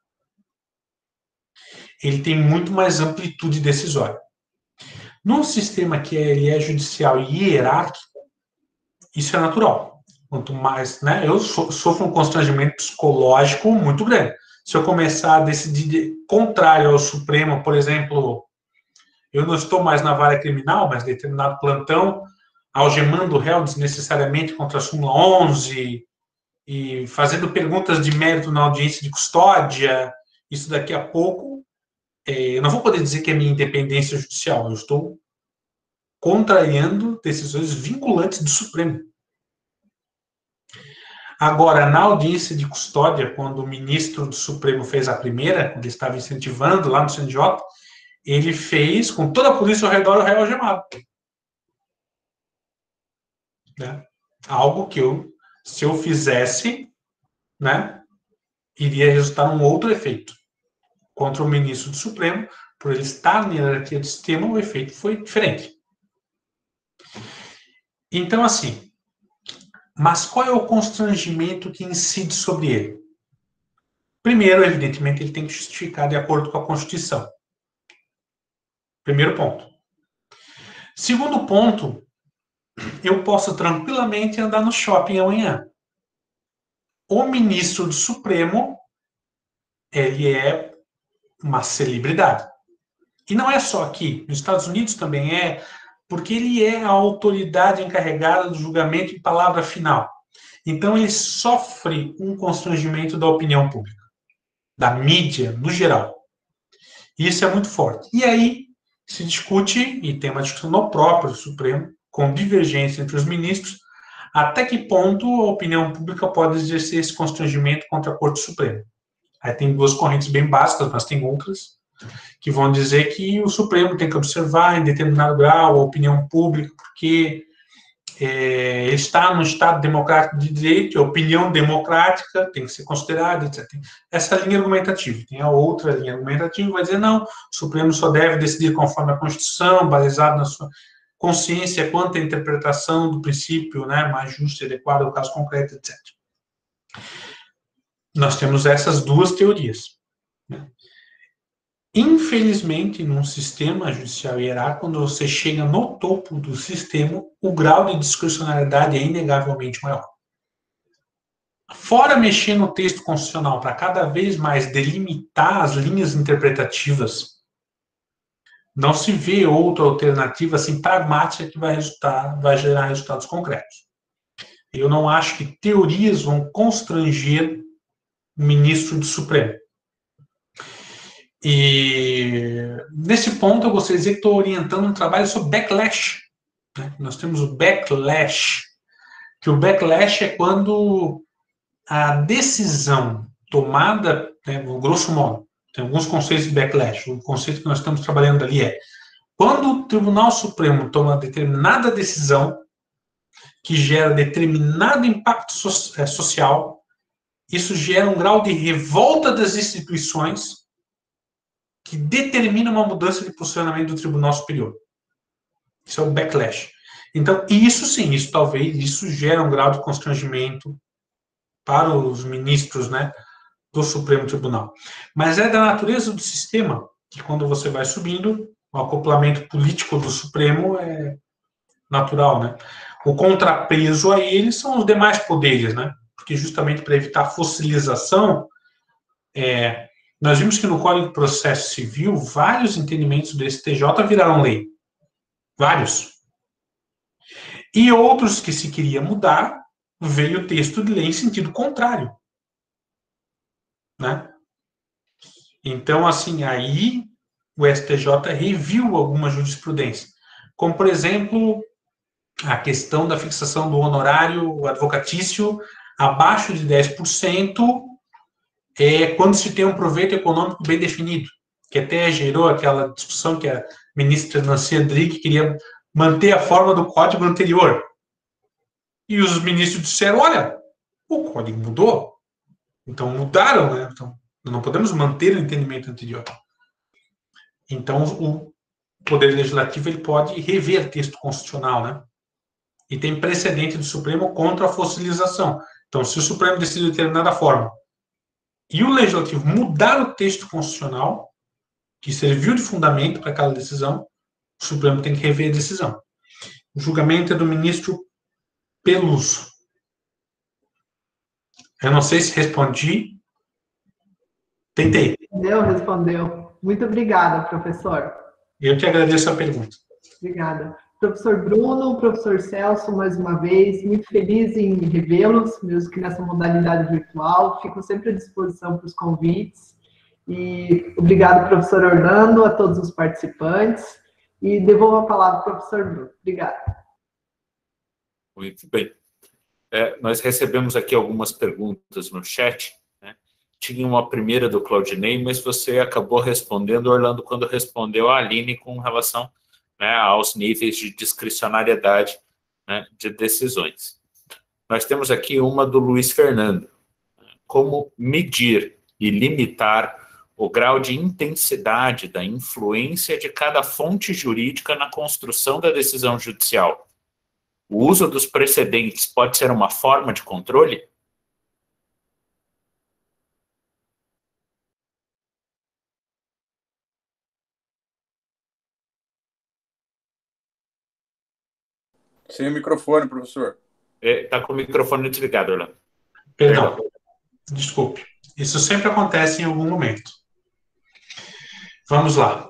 ele tem muito mais amplitude decisória. Num sistema que ele é judicial e hierárquico, isso é natural. Quanto mais, né, eu sofro um constrangimento psicológico muito grande. Se eu começar a decidir contrário ao Supremo, por exemplo, eu não estou mais na vara criminal, mas determinado plantão, algemando o réu desnecessariamente contra a súmula 11 e fazendo perguntas de mérito na audiência de custódia, isso daqui a pouco, eu não vou poder dizer que é minha independência judicial, eu estou contrariando decisões vinculantes do Supremo. Agora, na audiência de custódia, quando o ministro do Supremo fez a primeira, quando ele estava incentivando lá no CNJ, ele fez com toda a polícia ao redor o réu algemado. Né? Algo que se eu fizesse, né, iria resultar num outro efeito. Contra o ministro do Supremo, por ele estar na hierarquia do sistema, o efeito foi diferente. Então, assim, mas qual é o constrangimento que incide sobre ele? Primeiro, evidentemente, ele tem que justificar de acordo com a Constituição. Primeiro ponto. Segundo ponto, eu posso tranquilamente andar no shopping amanhã. O ministro do Supremo, ele é uma celebridade. E não é só aqui, nos Estados Unidos também porque ele é a autoridade encarregada do julgamento e palavra final. Então, ele sofre um constrangimento da opinião pública, da mídia, no geral. E isso é muito forte. E aí, se discute, e tem uma discussão no próprio Supremo, com divergência entre os ministros, até que ponto a opinião pública pode exercer esse constrangimento contra a Corte Suprema. Aí tem duas correntes bem básicas, mas tem outras, que vão dizer que o Supremo tem que observar em determinado grau a opinião pública, porque ele está num Estado democrático de direito, a opinião democrática tem que ser considerada, etc. Essa linha argumentativa. Tem a outra linha argumentativa que vai dizer, não, o Supremo só deve decidir conforme a Constituição, baseado na sua consciência quanto à interpretação do princípio, né, mais justo e adequado ao caso concreto, etc. Nós temos essas duas teorias. Infelizmente, num sistema judicial hierárquico, quando você chega no topo do sistema, o grau de discricionariedade é inegavelmente maior. Fora mexer no texto constitucional para cada vez mais delimitar as linhas interpretativas, não se vê outra alternativa assim pragmática que vai gerar resultados concretos. Eu não acho que teorias vão constranger o ministro do Supremo. E nesse ponto eu gostaria de dizer que estou orientando um trabalho sobre backlash. Nós temos o backlash, que o backlash é quando a decisão tomada, grosso modo, tem alguns conceitos de backlash. O conceito que nós estamos trabalhando ali é quando o Tribunal Supremo toma determinada decisão que gera determinado impacto social, isso gera um grau de revolta das instituições que determina uma mudança de posicionamento do Tribunal Superior. Isso é o backlash. Então, isso sim, isso gera um grau de constrangimento para os ministros, né, do Supremo Tribunal. Mas é da natureza do sistema que quando você vai subindo, o acoplamento político do Supremo é natural, né? O contrapeso a ele são os demais poderes, né? Porque justamente para evitar a fossilização, nós vimos que no Código de Processo Civil, vários entendimentos do STJ viraram lei. Vários. E outros que se queria mudar, veio o texto de lei em sentido contrário. Né? Então, assim, aí o STJ reviu alguma jurisprudência. Como, por exemplo, a questão da fixação do honorário advocatício abaixo de 10%, quando se tem um proveito econômico bem definido, que até gerou aquela discussão que a ministra Nancy Andrighi queria manter a forma do código anterior. E os ministros disseram, olha, o código mudou. Então, mudaram, né? Então, não podemos manter o entendimento anterior. Então, o Poder Legislativo ele pode rever texto constitucional, né? E tem precedente do Supremo contra a fossilização. Então, se o Supremo decide de determinada forma e o Legislativo mudar o texto constitucional, que serviu de fundamento para aquela decisão, o Supremo tem que rever a decisão. O julgamento é do ministro Peluso. Eu não sei se respondi. Tentei. Respondeu. Muito obrigada, professor. Eu que agradeço a pergunta. Obrigada. Professor Bruno, professor Celso, mais uma vez, muito feliz em revê-los, mesmo que nessa modalidade virtual. Fico sempre à disposição para os convites. E obrigado, professor Orlando, a todos os participantes. E devolvo a palavra ao professor Bruno. Obrigado. Muito bem. Nós recebemos aqui algumas perguntas no chat. Né? Tinha uma primeira do Claudinei, mas você acabou respondendo, Orlando, quando respondeu a Aline com relação, né, aos níveis de discricionariedade, né, de decisões. Nós temos aqui uma do Luiz Fernando. Como medir e limitar o grau de intensidade da influência de cada fonte jurídica na construção da decisão judicial? O uso dos precedentes pode ser uma forma de controle? Sem o microfone, professor. Está com o microfone desligado, Orlando. Perdão. Desculpe. Isso sempre acontece em algum momento. Vamos lá.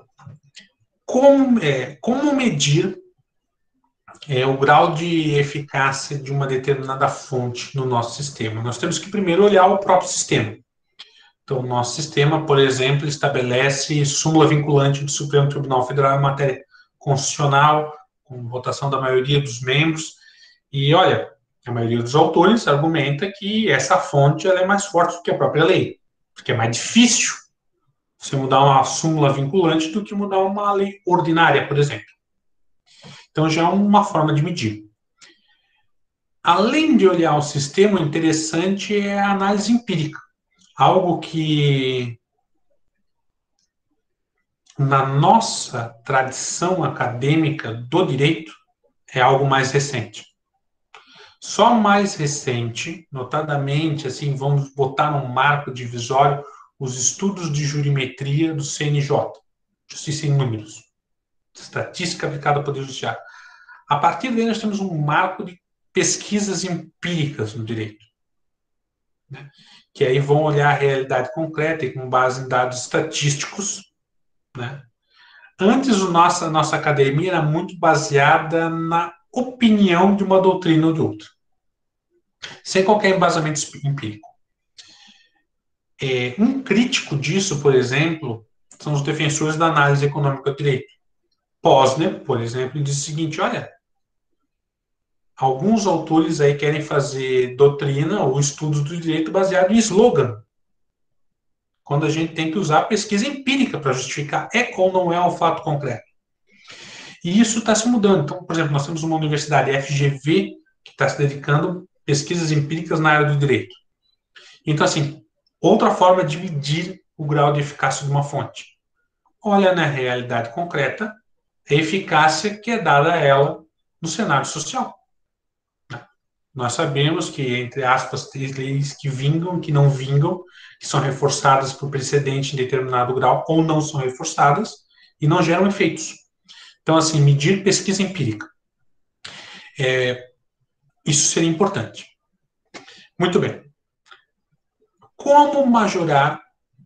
Como medir o grau de eficácia de uma determinada fonte no nosso sistema? Nós temos que primeiro olhar o próprio sistema. Então, o nosso sistema, por exemplo, estabelece súmula vinculante do Supremo Tribunal Federal em matéria constitucional, com votação da maioria dos membros, e olha, a maioria dos autores argumenta que essa fonte ela é mais forte do que a própria lei, porque é mais difícil você mudar uma súmula vinculante do que mudar uma lei ordinária, por exemplo. Então, já é uma forma de medir. Além de olhar o sistema, o interessante é a análise empírica. Algo que, na nossa tradição acadêmica do direito, é algo mais recente. Só mais recente, notadamente, assim, vamos botar num marco divisório os estudos de jurimetria do CNJ, Justiça em Números, estatística aplicada ao Poder Judiciário. A partir daí, nós temos um marco de pesquisas empíricas no direito, né? Que aí vão olhar a realidade concreta e com base em dados estatísticos, né? Antes, a nossa academia era muito baseada na opinião de uma doutrina ou de outra, sem qualquer embasamento empírico. Um crítico disso, por exemplo, são os defensores da análise econômica do direito. Posner, por exemplo, diz o seguinte: olha, alguns autores aí querem fazer doutrina ou estudos do direito baseado em slogan, quando a gente tem que usar pesquisa empírica para justificar ou não é um fato concreto. E isso está se mudando. Então, por exemplo, nós temos uma universidade, FGV, que está se dedicando a pesquisas empíricas na área do direito. Então, assim, outra forma de medir o grau de eficácia de uma fonte. Olha na realidade concreta a eficácia que é dada a ela no cenário social. Nós sabemos que, entre aspas, tem leis que vingam, que não vingam, que são reforçadas por precedente em determinado grau ou não são reforçadas e não geram efeitos. Então, assim, medir pesquisa empírica. Isso seria importante. Muito bem. Como majorar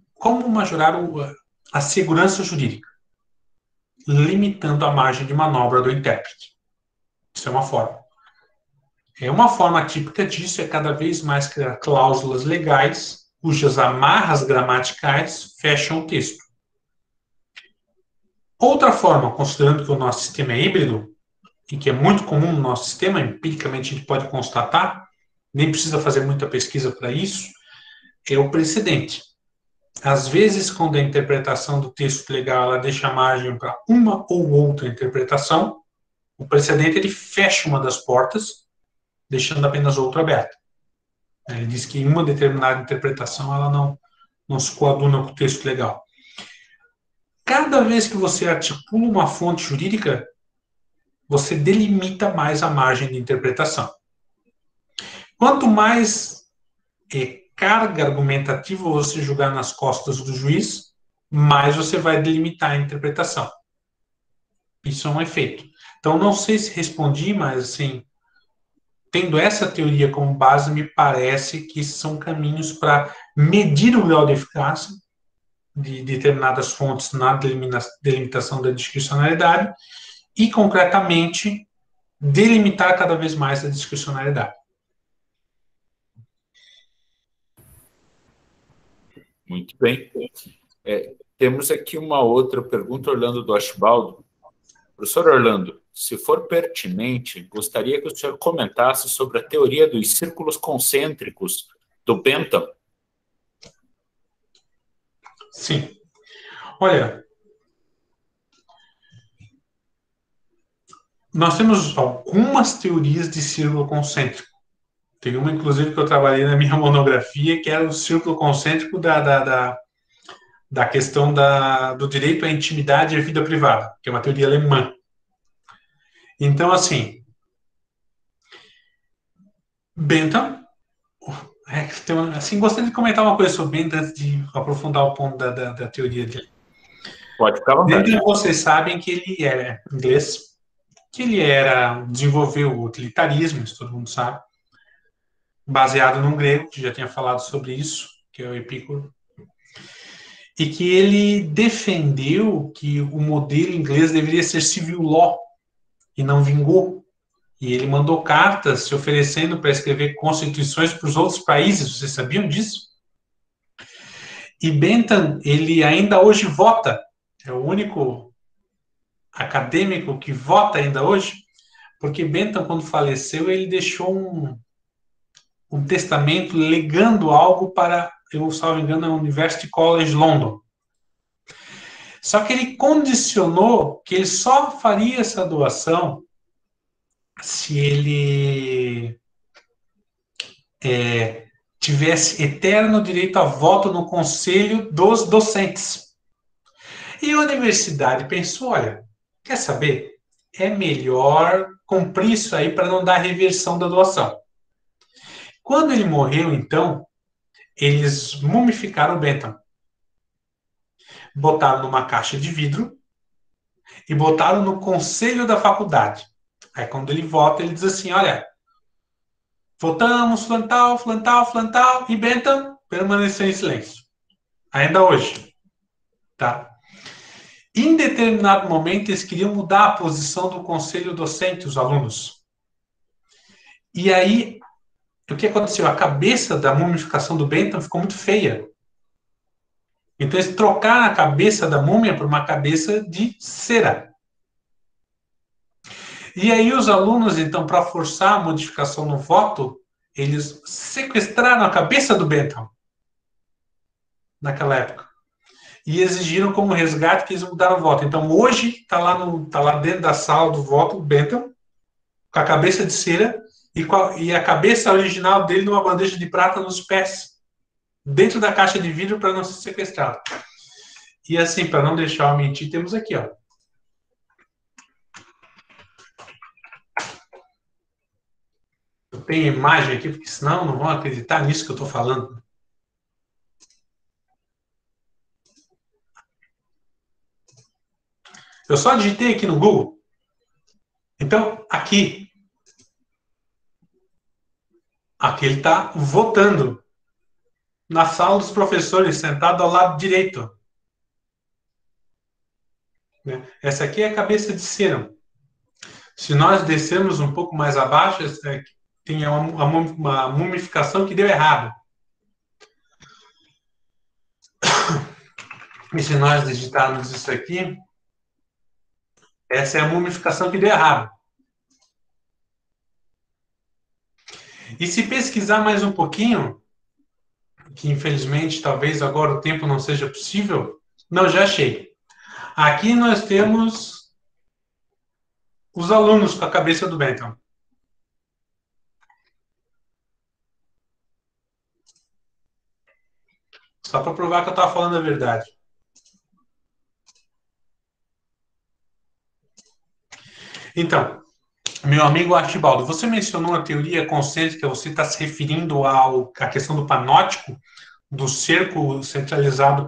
a segurança jurídica? Limitando a margem de manobra do intérprete. Isso é uma forma. Uma forma típica disso é cada vez mais criar cláusulas legais cujas amarras gramaticais fecham o texto. Outra forma, considerando que o nosso sistema é híbrido, e que é muito comum no nosso sistema, empiricamente a gente pode constatar, nem precisa fazer muita pesquisa para isso, é o precedente. Às vezes, quando a interpretação do texto legal ela deixa margem para uma ou outra interpretação, o precedente ele fecha uma das portas, deixando apenas outra aberta. Ele diz que em uma determinada interpretação ela não se coaduna com o texto legal. Cada vez que você articula uma fonte jurídica, você delimita mais a margem de interpretação. Quanto mais carga argumentativa você jogar nas costas do juiz, mais você vai delimitar a interpretação. Isso é um efeito. Então, não sei se respondi, mas, assim, tendo essa teoria como base, me parece que são caminhos para medir o grau de eficácia de determinadas fontes na delimitação da discricionalidade e, concretamente, delimitar cada vez mais a discricionalidade. Muito bem. Temos aqui uma outra pergunta, Orlando do Archibaldo. Professor Orlando, se for pertinente, gostaria que o senhor comentasse sobre a teoria dos círculos concêntricos do Bentham. Sim. Olha, nós temos algumas teorias de círculo concêntrico. Tem uma, inclusive, que eu trabalhei na minha monografia, que era o círculo concêntrico da questão do direito à intimidade e à vida privada, que é uma teoria alemã. Então, assim, Bentham, gostaria de comentar uma coisa sobre Bentham antes de aprofundar o ponto da teoria dele. Pode ficar à vontade. Bentham, vocês sabem que ele era inglês, que ele desenvolveu o utilitarismo, isso todo mundo sabe, baseado num grego, que já tinha falado sobre isso, que é o Epícoro, e que ele defendeu que o modelo inglês deveria ser civil law, e não vingou. E ele mandou cartas se oferecendo para escrever constituições para os outros países. Vocês sabiam disso? E Bentham, ele ainda hoje vota, é o único acadêmico que vota ainda hoje, porque Bentham, quando faleceu, ele deixou um testamento legando algo para, eu salvo engano, a University College London. Só que ele condicionou que ele só faria essa doação se ele tivesse eterno direito a voto no conselho dos docentes. E a universidade pensou, olha, quer saber? É melhor cumprir isso aí para não dar reversão da doação. Quando ele morreu, então, eles mumificaram o Bentham. Botaram numa caixa de vidro e botaram no conselho da faculdade. Aí quando ele vota, ele diz assim, olha, votamos Flantal, e Bentham permaneceu em silêncio. Ainda hoje. Tá? Em determinado momento, eles queriam mudar a posição do conselho docente, os alunos. E aí, o que aconteceu? A cabeça da mumificação do Bentham ficou muito feia. Então, eles trocaram a cabeça da múmia por uma cabeça de cera. E aí, os alunos, então, para forçar a modificação no voto, eles sequestraram a cabeça do Bentham naquela época. E exigiram como resgate que eles mudaram o voto. Então, hoje, está lá dentro da sala do voto o Bentham, com a cabeça de cera e a cabeça original dele numa bandeja de prata nos pés, dentro da caixa de vidro para não ser sequestrado. E assim, para não deixar eu mentir, temos aqui, ó. Eu tenho imagem aqui, porque senão não vão acreditar nisso que eu estou falando. Eu só digitei aqui no Google. Então, aqui ele está votando na sala dos professores, sentado ao lado direito. Essa aqui é a cabeça de cera. Se nós descermos um pouco mais abaixo, tem uma mumificação que deu errado. E se nós digitarmos isso aqui, essa é a mumificação que deu errado. E se pesquisar mais um pouquinho, que infelizmente talvez agora o tempo não seja possível, não, já achei. Aqui nós temos os alunos com a cabeça do Bentham. Só para provar que eu estava falando a verdade. Então, meu amigo Archibaldo, você mencionou a teoria concêntrica, você está se referindo à questão do panóptico, do cerco centralizado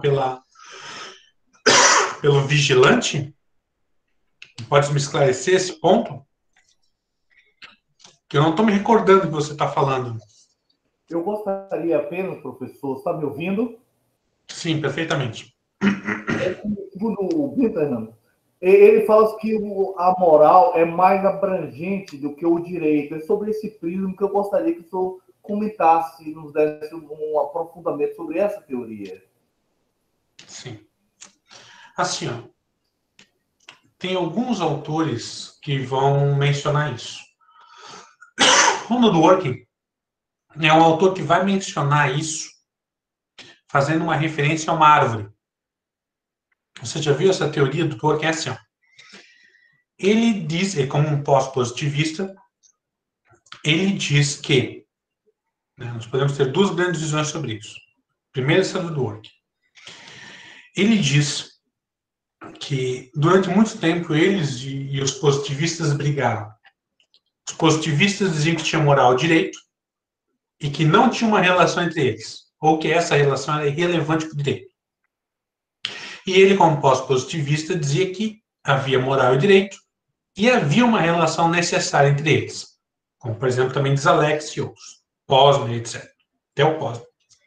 pelo vigilante? Pode me esclarecer esse ponto? Que eu não estou me recordando do que você está falando. Eu gostaria apenas, professor, está me ouvindo? Sim, perfeitamente. Segundo o Bentham, ele fala que a moral é mais abrangente do que o direito. É sobre esse prisma que eu gostaria que o senhor comentasse, nos desse um aprofundamento sobre essa teoria. Sim. Assim, ó, tem alguns autores que vão mencionar isso. Ronald Dworkin é um autor que vai mencionar isso fazendo uma referência a uma árvore. Você já viu essa teoria do Dworkin? É assim, ó. Ele diz, como um pós-positivista, ele diz que nós podemos ter duas grandes visões sobre isso. Primeiro, essa do Dworkin. Ele diz que durante muito tempo eles e os positivistas brigaram. Os positivistas diziam que tinha moral e direito e que não tinha uma relação entre eles, ou que essa relação era irrelevante para o direito. E ele, como pós-positivista, dizia que havia moral e direito e havia uma relação necessária entre eles, como, por exemplo, também diz Alex e outros, Posner, etc. Até o Posner.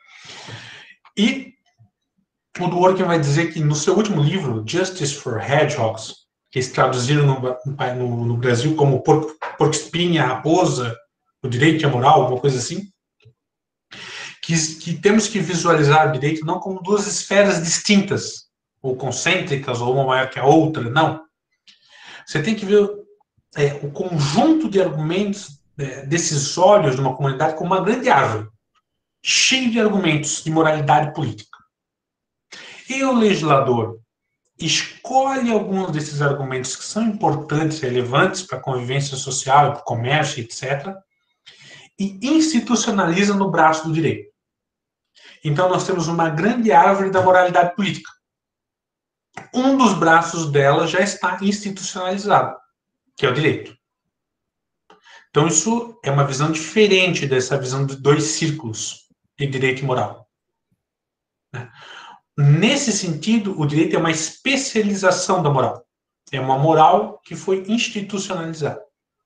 E o Dworkin vai dizer que no seu último livro, Justice for Hedgehogs, que eles traduziram no Brasil como porco-espinha, raposa, o direito e a moral, alguma coisa assim, que temos que visualizar o direito não como duas esferas distintas, ou concêntricas, ou uma maior que a outra, não. Você tem que ver o conjunto de argumentos decisórios de uma comunidade como uma grande árvore, cheio de argumentos de moralidade política. E o legislador escolhe alguns desses argumentos que são importantes, relevantes para a convivência social, para o comércio, etc., e institucionaliza no braço do direito. Então, nós temos uma grande árvore da moralidade política. Um dos braços dela já está institucionalizado, que é o direito. Então, isso é uma visão diferente dessa visão de dois círculos de direito e moral. Nesse sentido, o direito é uma especialização da moral. É uma moral que foi institucionalizada.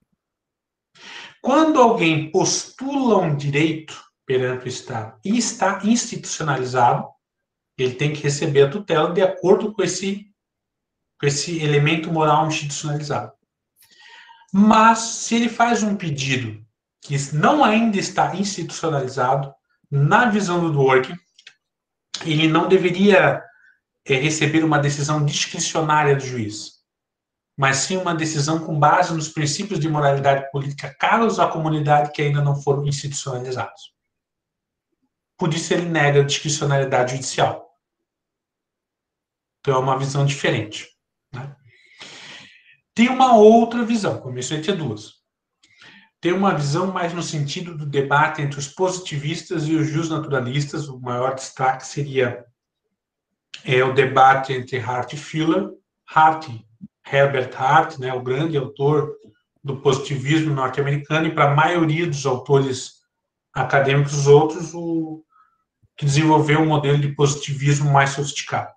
Quando alguém postula um direito perante o Estado e está institucionalizado, ele tem que receber a tutela de acordo com esse elemento moral institucionalizado. Mas, se ele faz um pedido que não ainda está institucionalizado, na visão do Dworkin, ele não deveria receber uma decisão discricionária do juiz, mas sim uma decisão com base nos princípios de moralidade política caros à comunidade que ainda não foram institucionalizados. Por isso ele nega a discricionariedade judicial. Então é uma visão diferente. Né? Tem uma outra visão, como isso aí tinha duas. Tem uma visão mais no sentido do debate entre os positivistas e os justnaturalistas. O maior destaque seria o debate entre Hart e Fuller. Herbert Hart, né, o grande autor do positivismo norte-americano, e para a maioria dos autores acadêmicos outros, o que desenvolveu um modelo de positivismo mais sofisticado.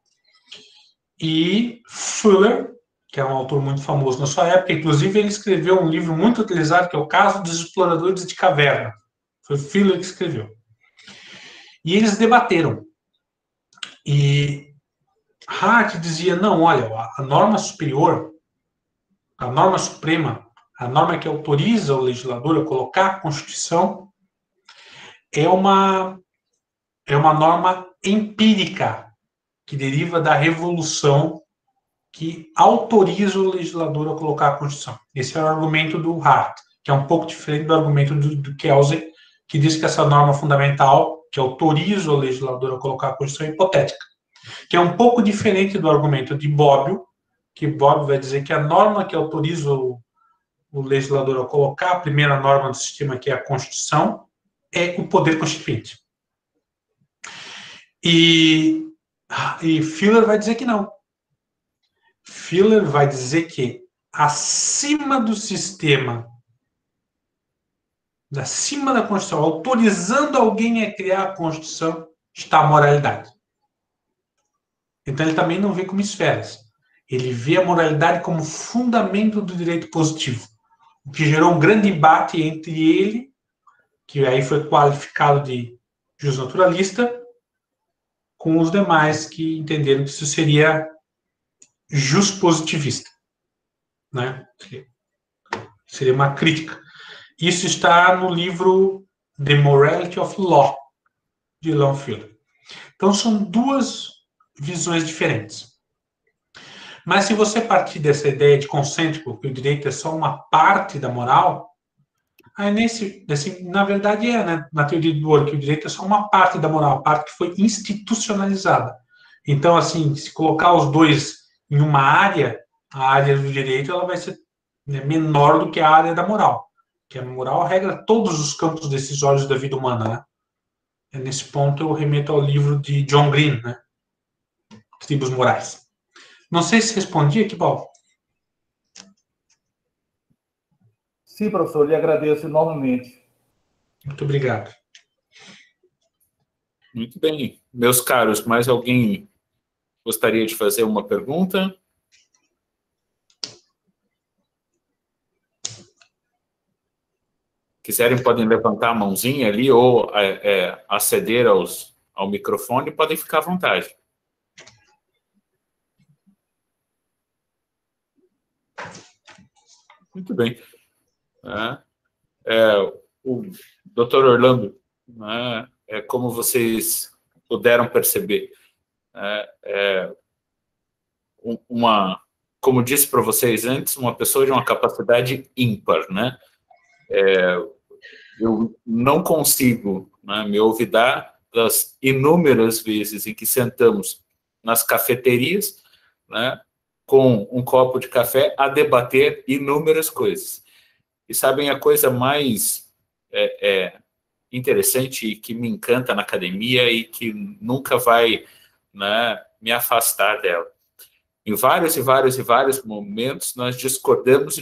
E Fuller, que é um autor muito famoso na sua época, inclusive ele escreveu um livro muito utilizado, que é o Caso dos Exploradores de Caverna. Foi Fuller que escreveu. E eles debateram. E Hart dizia, não, olha, a norma superior, a norma suprema, a norma que autoriza o legislador a colocar a Constituição, é uma norma empírica, que deriva da revolução que autoriza o legislador a colocar a Constituição. Esse é o argumento do Hart, que é um pouco diferente do argumento do Kelsey, que diz que essa norma fundamental, que autoriza o legislador a colocar a Constituição, é hipotética. Que é um pouco diferente do argumento de Bobbio, que Bobbio vai dizer que a norma que autoriza o legislador a colocar a primeira norma do sistema, que é a Constituição, é o poder constituinte. E Fuller vai dizer que não. Fuller vai dizer que acima do sistema, acima da Constituição, autorizando alguém a criar a Constituição, está a moralidade. Então ele também não vê como esferas. Ele vê a moralidade como fundamento do direito positivo, o que gerou um grande embate entre ele, que aí foi qualificado de justnaturalista, com os demais que entenderam que isso seria justpositivista, né? Seria uma crítica. Isso está no livro The Morality of Law, de Leon Fuller. Então, são duas visões diferentes. Mas se você partir dessa ideia de concêntrico, que o direito é só uma parte da moral, aí na verdade né, na teoria do Dworkin, o direito é só uma parte da moral, a parte que foi institucionalizada. Então, assim, se colocar os dois em uma área, a área do direito ela vai ser menor do que a área da moral, que a moral regra todos os campos decisórios da vida humana, né? Nesse ponto eu remeto ao livro de John Green, né? Tribos Morais. Não sei se respondi aqui, Paulo. Sim, professor, lhe agradeço enormemente. Muito obrigado. Muito bem. Meus caros, mais alguém gostaria de fazer uma pergunta? Quiserem, podem levantar a mãozinha ali ou aceder ao microfone, podem ficar à vontade. Muito bem. O Dr. Orlando, né, como vocês puderam perceber, como disse para vocês antes, uma pessoa de uma capacidade ímpar, né? Eu não consigo, né, me olvidar das inúmeras vezes em que sentamos nas cafeterias, né, com um copo de café a debater inúmeras coisas. E sabem a coisa mais interessante e que me encanta na academia e que nunca vai, né, me afastar dela? Em vários e vários momentos nós discordamos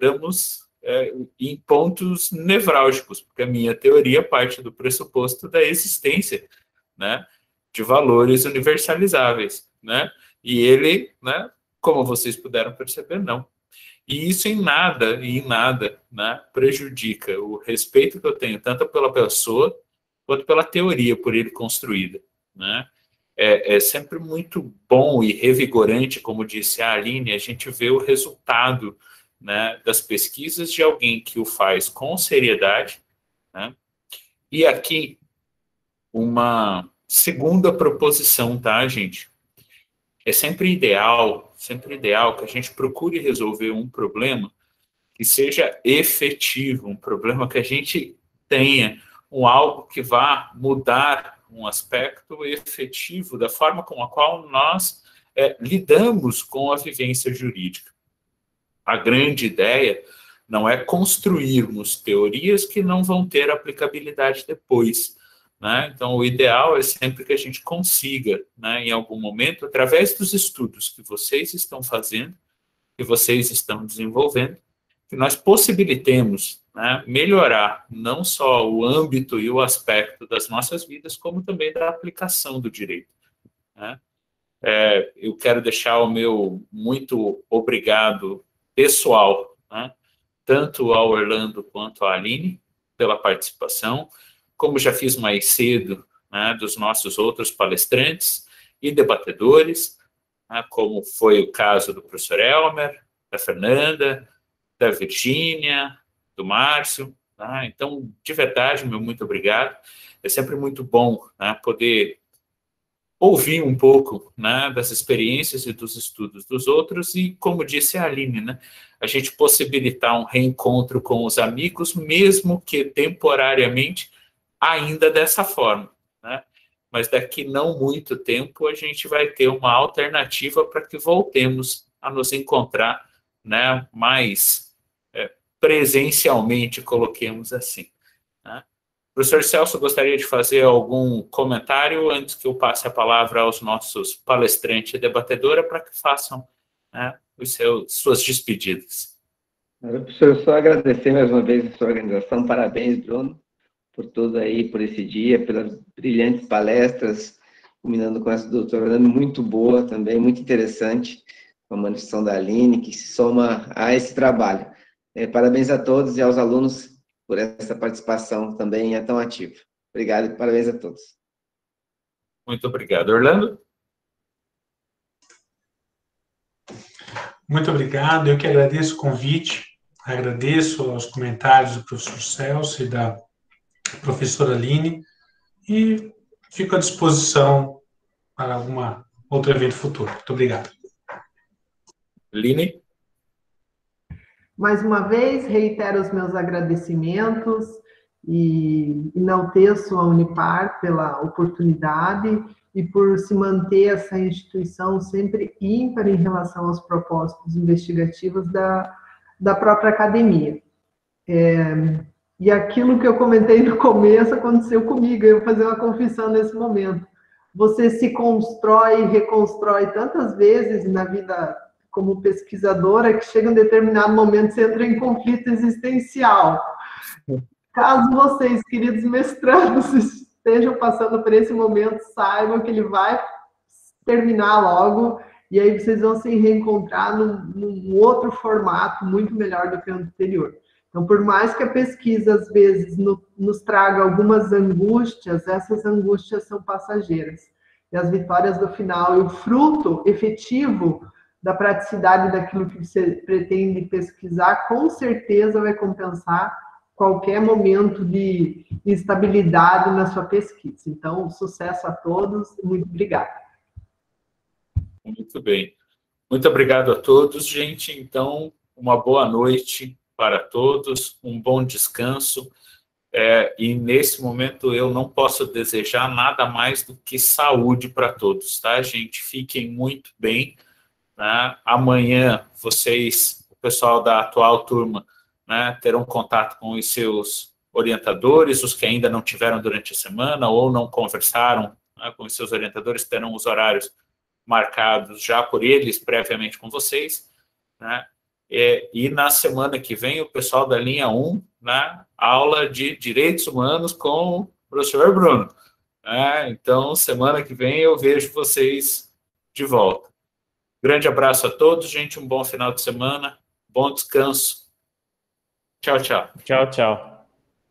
em pontos nevrálgicos, porque a minha teoria parte do pressuposto da existência, né, de valores universalizáveis, né? E ele, né, como vocês puderam perceber, não. E isso em nada, né, prejudica o respeito que eu tenho tanto pela pessoa quanto pela teoria por ele construída, né? É sempre muito bom e revigorante, como disse a Aline, a gente vê o resultado, né, das pesquisas de alguém que o faz com seriedade, né? E aqui, uma segunda proposição, tá, gente? É sempre ideal que a gente procure resolver um problema que seja efetivo, um problema que a gente tenha algo que vá mudar um aspecto efetivo da forma com a qual nós lidamos com a vivência jurídica. A grande ideia não é construirmos teorias que não vão ter aplicabilidade depois, né? Então, o ideal é sempre que a gente consiga, né, em algum momento, através dos estudos que vocês estão fazendo, que vocês estão desenvolvendo, que nós possibilitemos, né, melhorar não só o âmbito e o aspecto das nossas vidas, como também da aplicação do direito, né? Eu quero deixar o meu muito obrigado pessoal, né, tanto ao Orlando quanto à Aline, pela participação, como já fiz mais cedo, né, dos nossos outros palestrantes e debatedores, né, como foi o caso do professor Elmer, da Fernanda, da Virgínia, do Márcio, tá? Então, de verdade, meu muito obrigado. É sempre muito bom, né, poder ouvir um pouco, né, das experiências e dos estudos dos outros e, como disse a Aline, né, a gente possibilitar um reencontro com os amigos, mesmo que temporariamente, ainda dessa forma, né? Mas daqui não muito tempo a gente vai ter uma alternativa para que voltemos a nos encontrar, né, mais presencialmente, coloquemos assim, né? Professor Celso, gostaria de fazer algum comentário antes que eu passe a palavra aos nossos palestrantes e debatedora para que façam, né, suas despedidas. Professor, só agradecer mais uma vez a sua organização. Parabéns, Bruno, por tudo aí, por esse dia, pelas brilhantes palestras, combinando com essa do doutor Orlando, muito boa também, muito interessante, com a manifestação da Aline, que se soma a esse trabalho. Parabéns a todos e aos alunos por essa participação também tão ativa. Obrigado e parabéns a todos. Muito obrigado. Orlando? Muito obrigado. Eu que agradeço o convite, agradeço os comentários do professor Celso e da professora Aline e fico à disposição para algum outro evento futuro. Muito obrigado. Aline? Mais uma vez, reitero os meus agradecimentos e enalteço a Unipar pela oportunidade e por se manter essa instituição sempre ímpar em relação aos propósitos investigativos da própria academia. E aquilo que eu comentei no começo aconteceu comigo, eu vou fazer uma confissão nesse momento. Você se constrói e reconstrói tantas vezes na vida como pesquisadora, que chega um determinado momento você entra em conflito existencial. Caso vocês, queridos mestrandos, estejam passando por esse momento, saibam que ele vai terminar logo, e aí vocês vão se reencontrar num outro formato muito melhor do que o anterior. Então, por mais que a pesquisa, às vezes, nos traga algumas angústias, essas angústias são passageiras. E as vitórias do final e o fruto efetivo da praticidade daquilo que você pretende pesquisar, com certeza vai compensar qualquer momento de instabilidade na sua pesquisa. Então, sucesso a todos, muito obrigada. Muito bem. Muito obrigado a todos, gente. Então, uma boa noite para todos, um bom descanso. E nesse momento eu não posso desejar nada mais do que saúde para todos, tá, gente? Fiquem muito bem, né? Amanhã vocês, o pessoal da atual turma, né, terão contato com os seus orientadores, os que ainda não tiveram durante a semana ou não conversaram, né, com os seus orientadores, terão os horários marcados já por eles previamente com vocês, né? E na semana que vem, o pessoal da linha 1, né, aula de Direitos Humanos com o professor Bruno. Né? Então, semana que vem eu vejo vocês de volta. Grande abraço a todos, gente. Um bom final de semana. Bom descanso. Tchau, tchau. Tchau, tchau.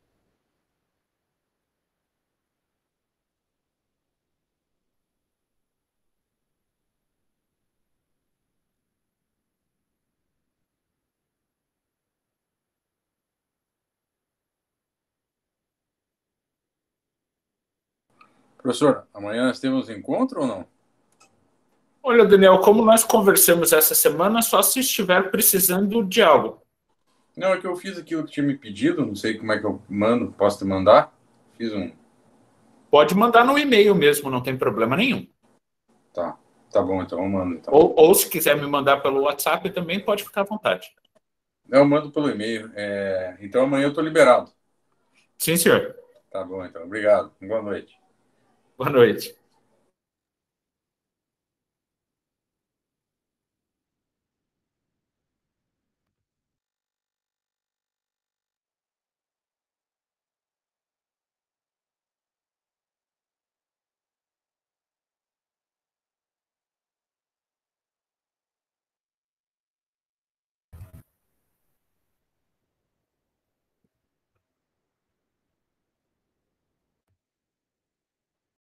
Professor, amanhã nós temos encontro ou não? Olha, Daniel, como nós conversamos essa semana, só se estiver precisando de algo. Não, é que eu fiz aquilo que tinha me pedido, não sei como é que eu mando, posso te mandar? Fiz um... Pode mandar no e-mail mesmo, não tem problema nenhum. Tá bom, então eu mando. Então. Ou se quiser me mandar pelo WhatsApp também, pode ficar à vontade. Eu mando pelo e-mail. Então amanhã eu estou liberado. Sim, senhor. Tá bom, então. Obrigado. Boa noite. Boa noite.